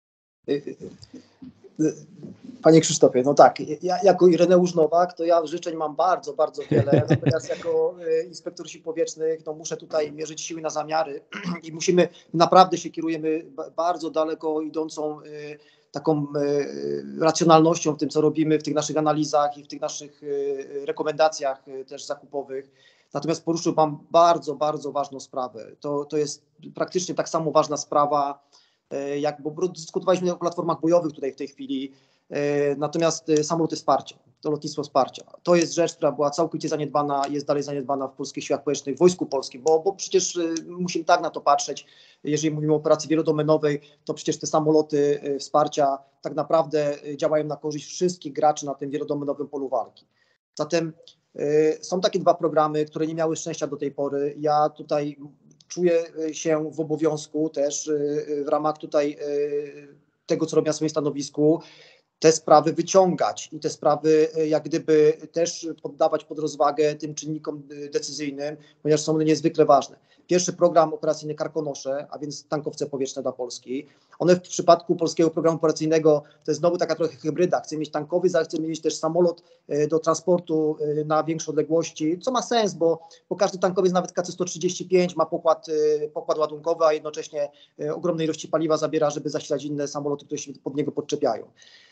Panie Krzysztofie, no tak, ja jako Ireneusz Nowak, to ja życzeń mam bardzo, bardzo wiele, natomiast jako inspektor sił powietrznych, no muszę tutaj mierzyć siły na zamiary i naprawdę się kierujemy bardzo daleko idącą taką racjonalnością w tym, co robimy w tych naszych analizach i w tych naszych rekomendacjach też zakupowych. Natomiast poruszył pan bardzo, bardzo ważną sprawę. To jest praktycznie tak samo ważna sprawa, bo dyskutowaliśmy o platformach bojowych tutaj w tej chwili, natomiast samoloty wsparcia, to lotnictwo wsparcia. To jest rzecz, która była całkowicie zaniedbana, jest dalej zaniedbana w polskich siłach powietrznych, w Wojsku Polskim, bo przecież musimy tak na to patrzeć, jeżeli mówimy o operacji wielodomenowej, to przecież te samoloty wsparcia tak naprawdę działają na korzyść wszystkich graczy na tym wielodomenowym polu walki. Zatem są takie dwa programy, które nie miały szczęścia do tej pory. Ja tutaj czuję się w obowiązku też w ramach tutaj tego, co robię na swoim stanowisku, te sprawy wyciągać i te sprawy jak gdyby też poddawać pod rozwagę tym czynnikom decyzyjnym, ponieważ są one niezwykle ważne. Pierwszy program operacyjny Karkonosze, a więc tankowce powietrzne dla Polski. One w przypadku polskiego programu operacyjnego to jest znowu taka trochę hybryda. Chcemy mieć tankowy, ale chcemy mieć też samolot do transportu na większe odległości, co ma sens, bo każdy tankowiec, nawet KC-135 ma pokład ładunkowy, a jednocześnie ogromnej ilości paliwa zabiera, żeby zasilać inne samoloty, które się pod niego podczepiają.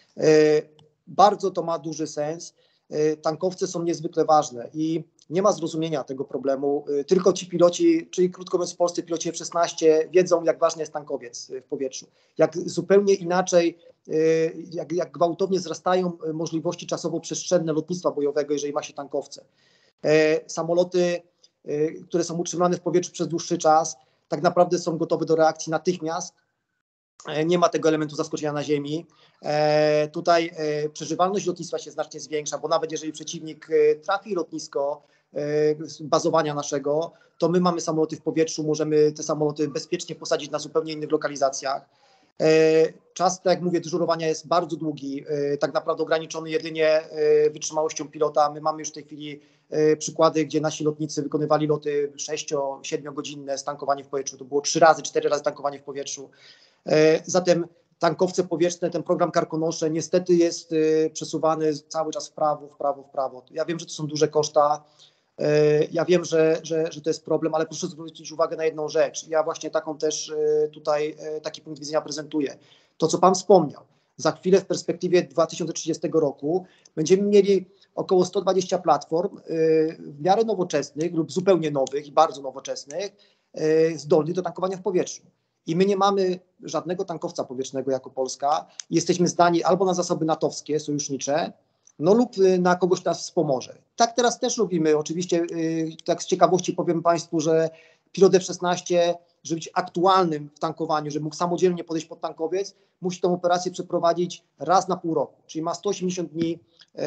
Bardzo to ma duży sens. Tankowce są niezwykle ważne i nie ma zrozumienia tego problemu. Tylko ci piloci, czyli krótko mówiąc polscy piloci F-16 wiedzą, jak ważny jest tankowiec w powietrzu. Jak zupełnie inaczej, jak gwałtownie wzrastają możliwości czasowo-przestrzenne lotnictwa bojowego, jeżeli ma się tankowce. Samoloty, które są utrzymane w powietrzu przez dłuższy czas, tak naprawdę są gotowe do reakcji natychmiast. Nie ma tego elementu zaskoczenia na ziemi. Tutaj przeżywalność lotnictwa się znacznie zwiększa, bo nawet jeżeli przeciwnik trafi lotnisko bazowania naszego, to my mamy samoloty w powietrzu, możemy te samoloty bezpiecznie posadzić na zupełnie innych lokalizacjach. Czas, tak jak mówię, dyżurowania jest bardzo długi, tak naprawdę ograniczony jedynie wytrzymałością pilota. My mamy już w tej chwili przykłady, gdzie nasi lotnicy wykonywali loty 6-7 godzinne z tankowaniem w powietrzu. To było 3 razy, 4 razy tankowanie w powietrzu. Zatem tankowce powietrzne, ten program Karkonosze niestety jest przesuwany cały czas w prawo. Ja wiem, że to są duże koszta, ja wiem, że to jest problem, ale proszę zwrócić uwagę na jedną rzecz. Ja właśnie taką też tutaj taki punkt widzenia prezentuję. To, co Pan wspomniał, za chwilę w perspektywie 2030 roku będziemy mieli około 120 platform w miarę nowoczesnych lub zupełnie nowych i bardzo nowoczesnych, zdolnych do tankowania w powietrzu. I my nie mamy żadnego tankowca powietrznego jako Polska. Jesteśmy zdani albo na zasoby natowskie, sojusznicze, no lub na kogoś nas wspomoże. Tak teraz też robimy. Oczywiście tak z ciekawości powiem Państwu, że pilot F-16, żeby być aktualnym w tankowaniu, żeby mógł samodzielnie podejść pod tankowiec, musi tę operację przeprowadzić raz na pół roku, czyli ma 180 dni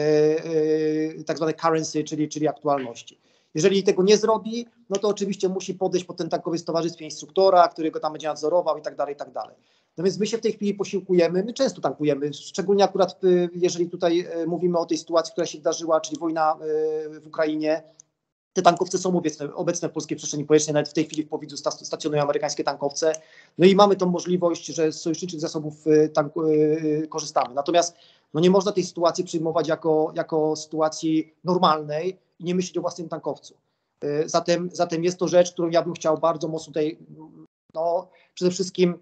tak zwane currency, czyli aktualności. Jeżeli tego nie zrobi, no to oczywiście musi podejść pod ten tankowiec w towarzystwie instruktora, który go tam będzie nadzorował i tak dalej, i tak dalej. No więc my się w tej chwili posiłkujemy, my często tankujemy, szczególnie akurat jeżeli tutaj mówimy o tej sytuacji, która się wydarzyła, czyli wojna w Ukrainie. Te tankowce są obecne w polskiej przestrzeni powietrznej, nawet w tej chwili w Powidzu stacjonują amerykańskie tankowce. No i mamy tą możliwość, że z sojuszniczych zasobów korzystamy. Natomiast no nie można tej sytuacji przyjmować jako sytuacji normalnej i nie myśleć o własnym tankowcu. Zatem jest to rzecz, którą ja bym chciał bardzo mocno tutaj przede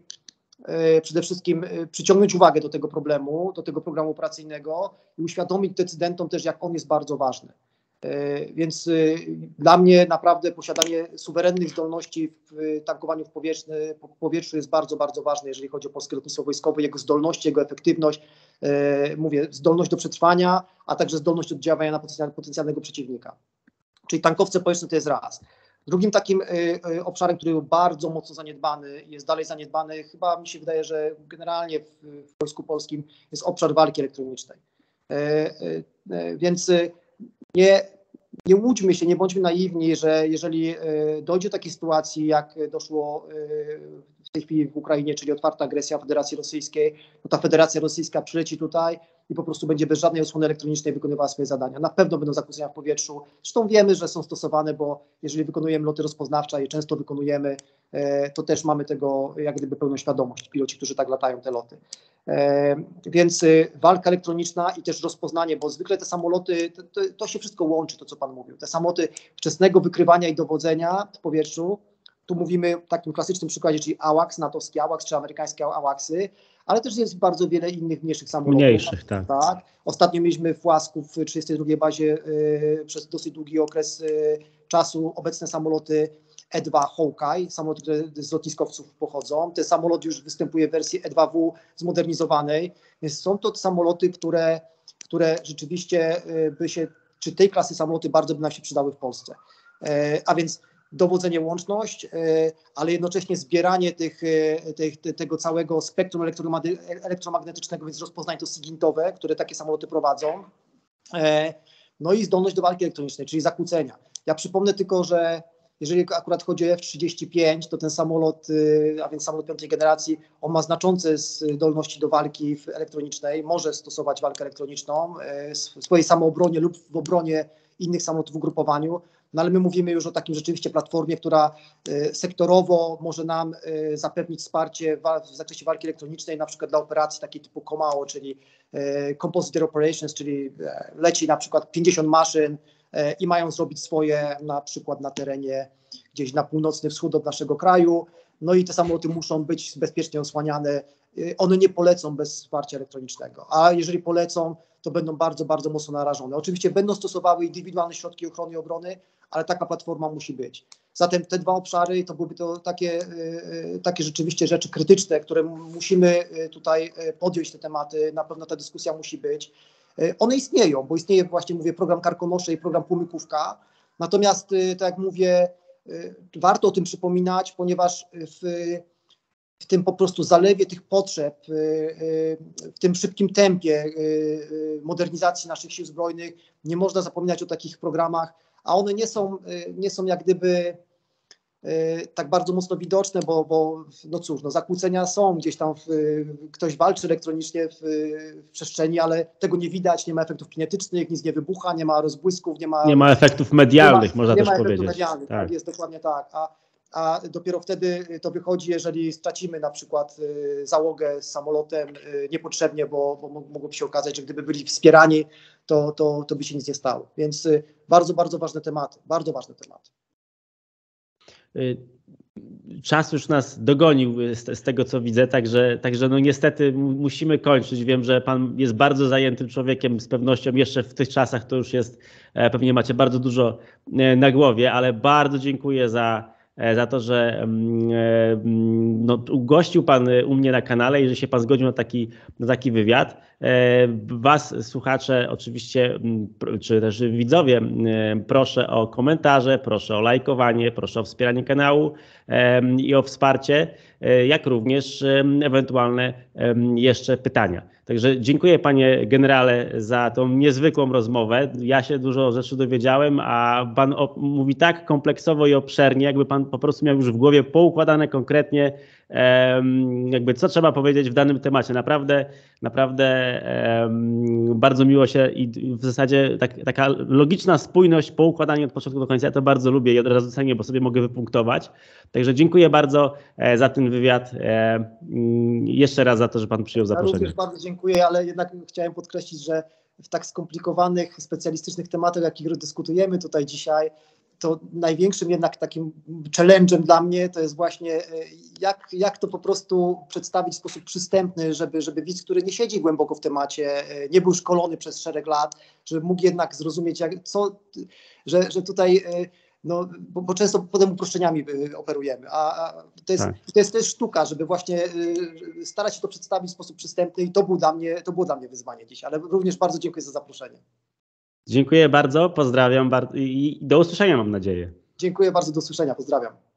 wszystkim przyciągnąć uwagę do tego problemu, do tego programu operacyjnego i uświadomić decydentom też, jak on jest bardzo ważny. Więc dla mnie naprawdę posiadanie suwerennych zdolności w tankowaniu w powietrzu jest bardzo, bardzo ważne, jeżeli chodzi o polskie lotnictwo wojskowe, jego zdolność, jego efektywność, zdolność do przetrwania, a także zdolność oddziaływania na potencjalnego przeciwnika. Czyli tankowce powietrzne to jest raz. Drugim takim obszarem, który był bardzo mocno zaniedbany, jest dalej zaniedbany, chyba mi się wydaje, że generalnie w Wojsku Polskim jest obszar walki elektronicznej. Więc nie łudźmy się, nie bądźmy naiwni, że jeżeli dojdzie do takiej sytuacji, jak doszło w tej chwili w Ukrainie, czyli otwarta agresja Federacji Rosyjskiej, to ta Federacja Rosyjska przyleci tutaj i po prostu będzie bez żadnej osłony elektronicznej wykonywała swoje zadania. Na pewno będą zakłócenia w powietrzu. Zresztą wiemy, że są stosowane, bo jeżeli wykonujemy loty rozpoznawcze, a je często wykonujemy, to też mamy tego jak gdyby pełną świadomość, piloci, którzy tak latają te loty. Więc walka elektroniczna i też rozpoznanie, bo zwykle te samoloty, to się wszystko łączy, to co Pan mówił. Te samoloty wczesnego wykrywania i dowodzenia w powietrzu, tu mówimy o takim klasycznym przykładzie, czyli AWACS, natowski AWACS czy amerykańskie AWACSy, ale też jest bardzo wiele innych mniejszych samolotów. Mniejszych, tak. Ostatnio mieliśmy w Łasku w 32 bazie przez dosyć długi okres czasu obecne samoloty E2 Hawkeye, samoloty, które z lotniskowców pochodzą. Ten samolot już występuje w wersji E2W zmodernizowanej, więc są to samoloty, które rzeczywiście czy tej klasy samoloty bardzo by nam się przydały w Polsce. A więc dowodzenie, łączność, ale jednocześnie zbieranie tego całego spektrum elektromagnetycznego, więc rozpoznanie to SIGINT-owe, które takie samoloty prowadzą. No i zdolność do walki elektronicznej, czyli zakłócenia. Ja przypomnę tylko, że jeżeli akurat chodzi o F-35, to ten samolot, a więc samolot piątej generacji, on ma znaczące zdolności do walki elektronicznej, może stosować walkę elektroniczną w swojej samoobronie lub w obronie innych samolotów w ugrupowaniu. No ale my mówimy już o takim rzeczywiście platformie, która sektorowo może nam zapewnić wsparcie w zakresie walki elektronicznej, na przykład dla operacji takiej typu COMAO, czyli Composite Operations, czyli leci na przykład 50 maszyn i mają zrobić swoje na przykład na terenie gdzieś na północny wschód od naszego kraju. No i te samoloty muszą być bezpiecznie osłaniane. One nie polecą bez wsparcia elektronicznego, a jeżeli polecą, to będą bardzo, bardzo mocno narażone. Oczywiście będą stosowały indywidualne środki ochrony i obrony, ale taka platforma musi być. Zatem te dwa obszary to byłyby to takie rzeczywiście rzeczy krytyczne, które musimy tutaj podjąć te tematy. Na pewno ta dyskusja musi być. One istnieją, bo istnieje właśnie, mówię, program Karkonosze i program Płomykówka. Natomiast, tak jak mówię, warto o tym przypominać, ponieważ w tym po prostu zalewie tych potrzeb, w tym szybkim tempie modernizacji naszych sił zbrojnych nie można zapominać o takich programach, a one nie są jak gdyby tak bardzo mocno widoczne, bo no cóż, no zakłócenia są gdzieś tam, ktoś walczy elektronicznie w przestrzeni, ale tego nie widać, nie ma efektów kinetycznych, nic nie wybucha, nie ma rozbłysków, nie ma efektów medialnych, można też powiedzieć. Nie ma efektów medialnych, tak jest, dokładnie tak. A dopiero wtedy to wychodzi, jeżeli stracimy na przykład załogę z samolotem niepotrzebnie, bo mogłoby się okazać, że gdyby byli wspierani, to by się nic nie stało. Więc bardzo, bardzo ważne tematy, bardzo ważne tematy. Czas już nas dogonił z tego, co widzę, także no niestety musimy kończyć. Wiem, że pan jest bardzo zajętym człowiekiem, z pewnością jeszcze w tych czasach to już jest, pewnie macie bardzo dużo na głowie, ale bardzo dziękuję za to, że no, ugościł pan u mnie na kanale i że się pan zgodził na taki wywiad. Was, słuchacze, oczywiście, czy też widzowie, proszę o komentarze, proszę o lajkowanie, proszę o wspieranie kanału i o wsparcie, jak również ewentualne jeszcze pytania. Także dziękuję, panie generale, za tą niezwykłą rozmowę. Ja się dużo rzeczy dowiedziałem, a pan mówi tak kompleksowo i obszernie, jakby pan po prostu miał już w głowie poukładane konkretnie, jakby co trzeba powiedzieć w danym temacie. Naprawdę bardzo miło się i w zasadzie taka logiczna spójność po układaniu od początku do końca. Ja to bardzo lubię i od razu cenię, bo sobie mogę wypunktować. Także dziękuję bardzo za ten wywiad. Jeszcze raz za to, że pan przyjął zaproszenie. Ja również bardzo dziękuję, ale jednak chciałem podkreślić, że w tak skomplikowanych, specjalistycznych tematach, jakich dyskutujemy tutaj dzisiaj, to największym jednak takim challenge'em dla mnie to jest właśnie jak to po prostu przedstawić w sposób przystępny, żeby widz, który nie siedzi głęboko w temacie, nie był szkolony przez szereg lat, żeby mógł jednak zrozumieć, że tutaj, no, bo często potem uproszczeniami operujemy, a to jest też sztuka, żeby właśnie starać się to przedstawić w sposób przystępny i to było dla mnie wyzwanie dziś, ale również bardzo dziękuję za zaproszenie. Dziękuję bardzo, pozdrawiam i do usłyszenia, mam nadzieję. Dziękuję bardzo, do usłyszenia, pozdrawiam.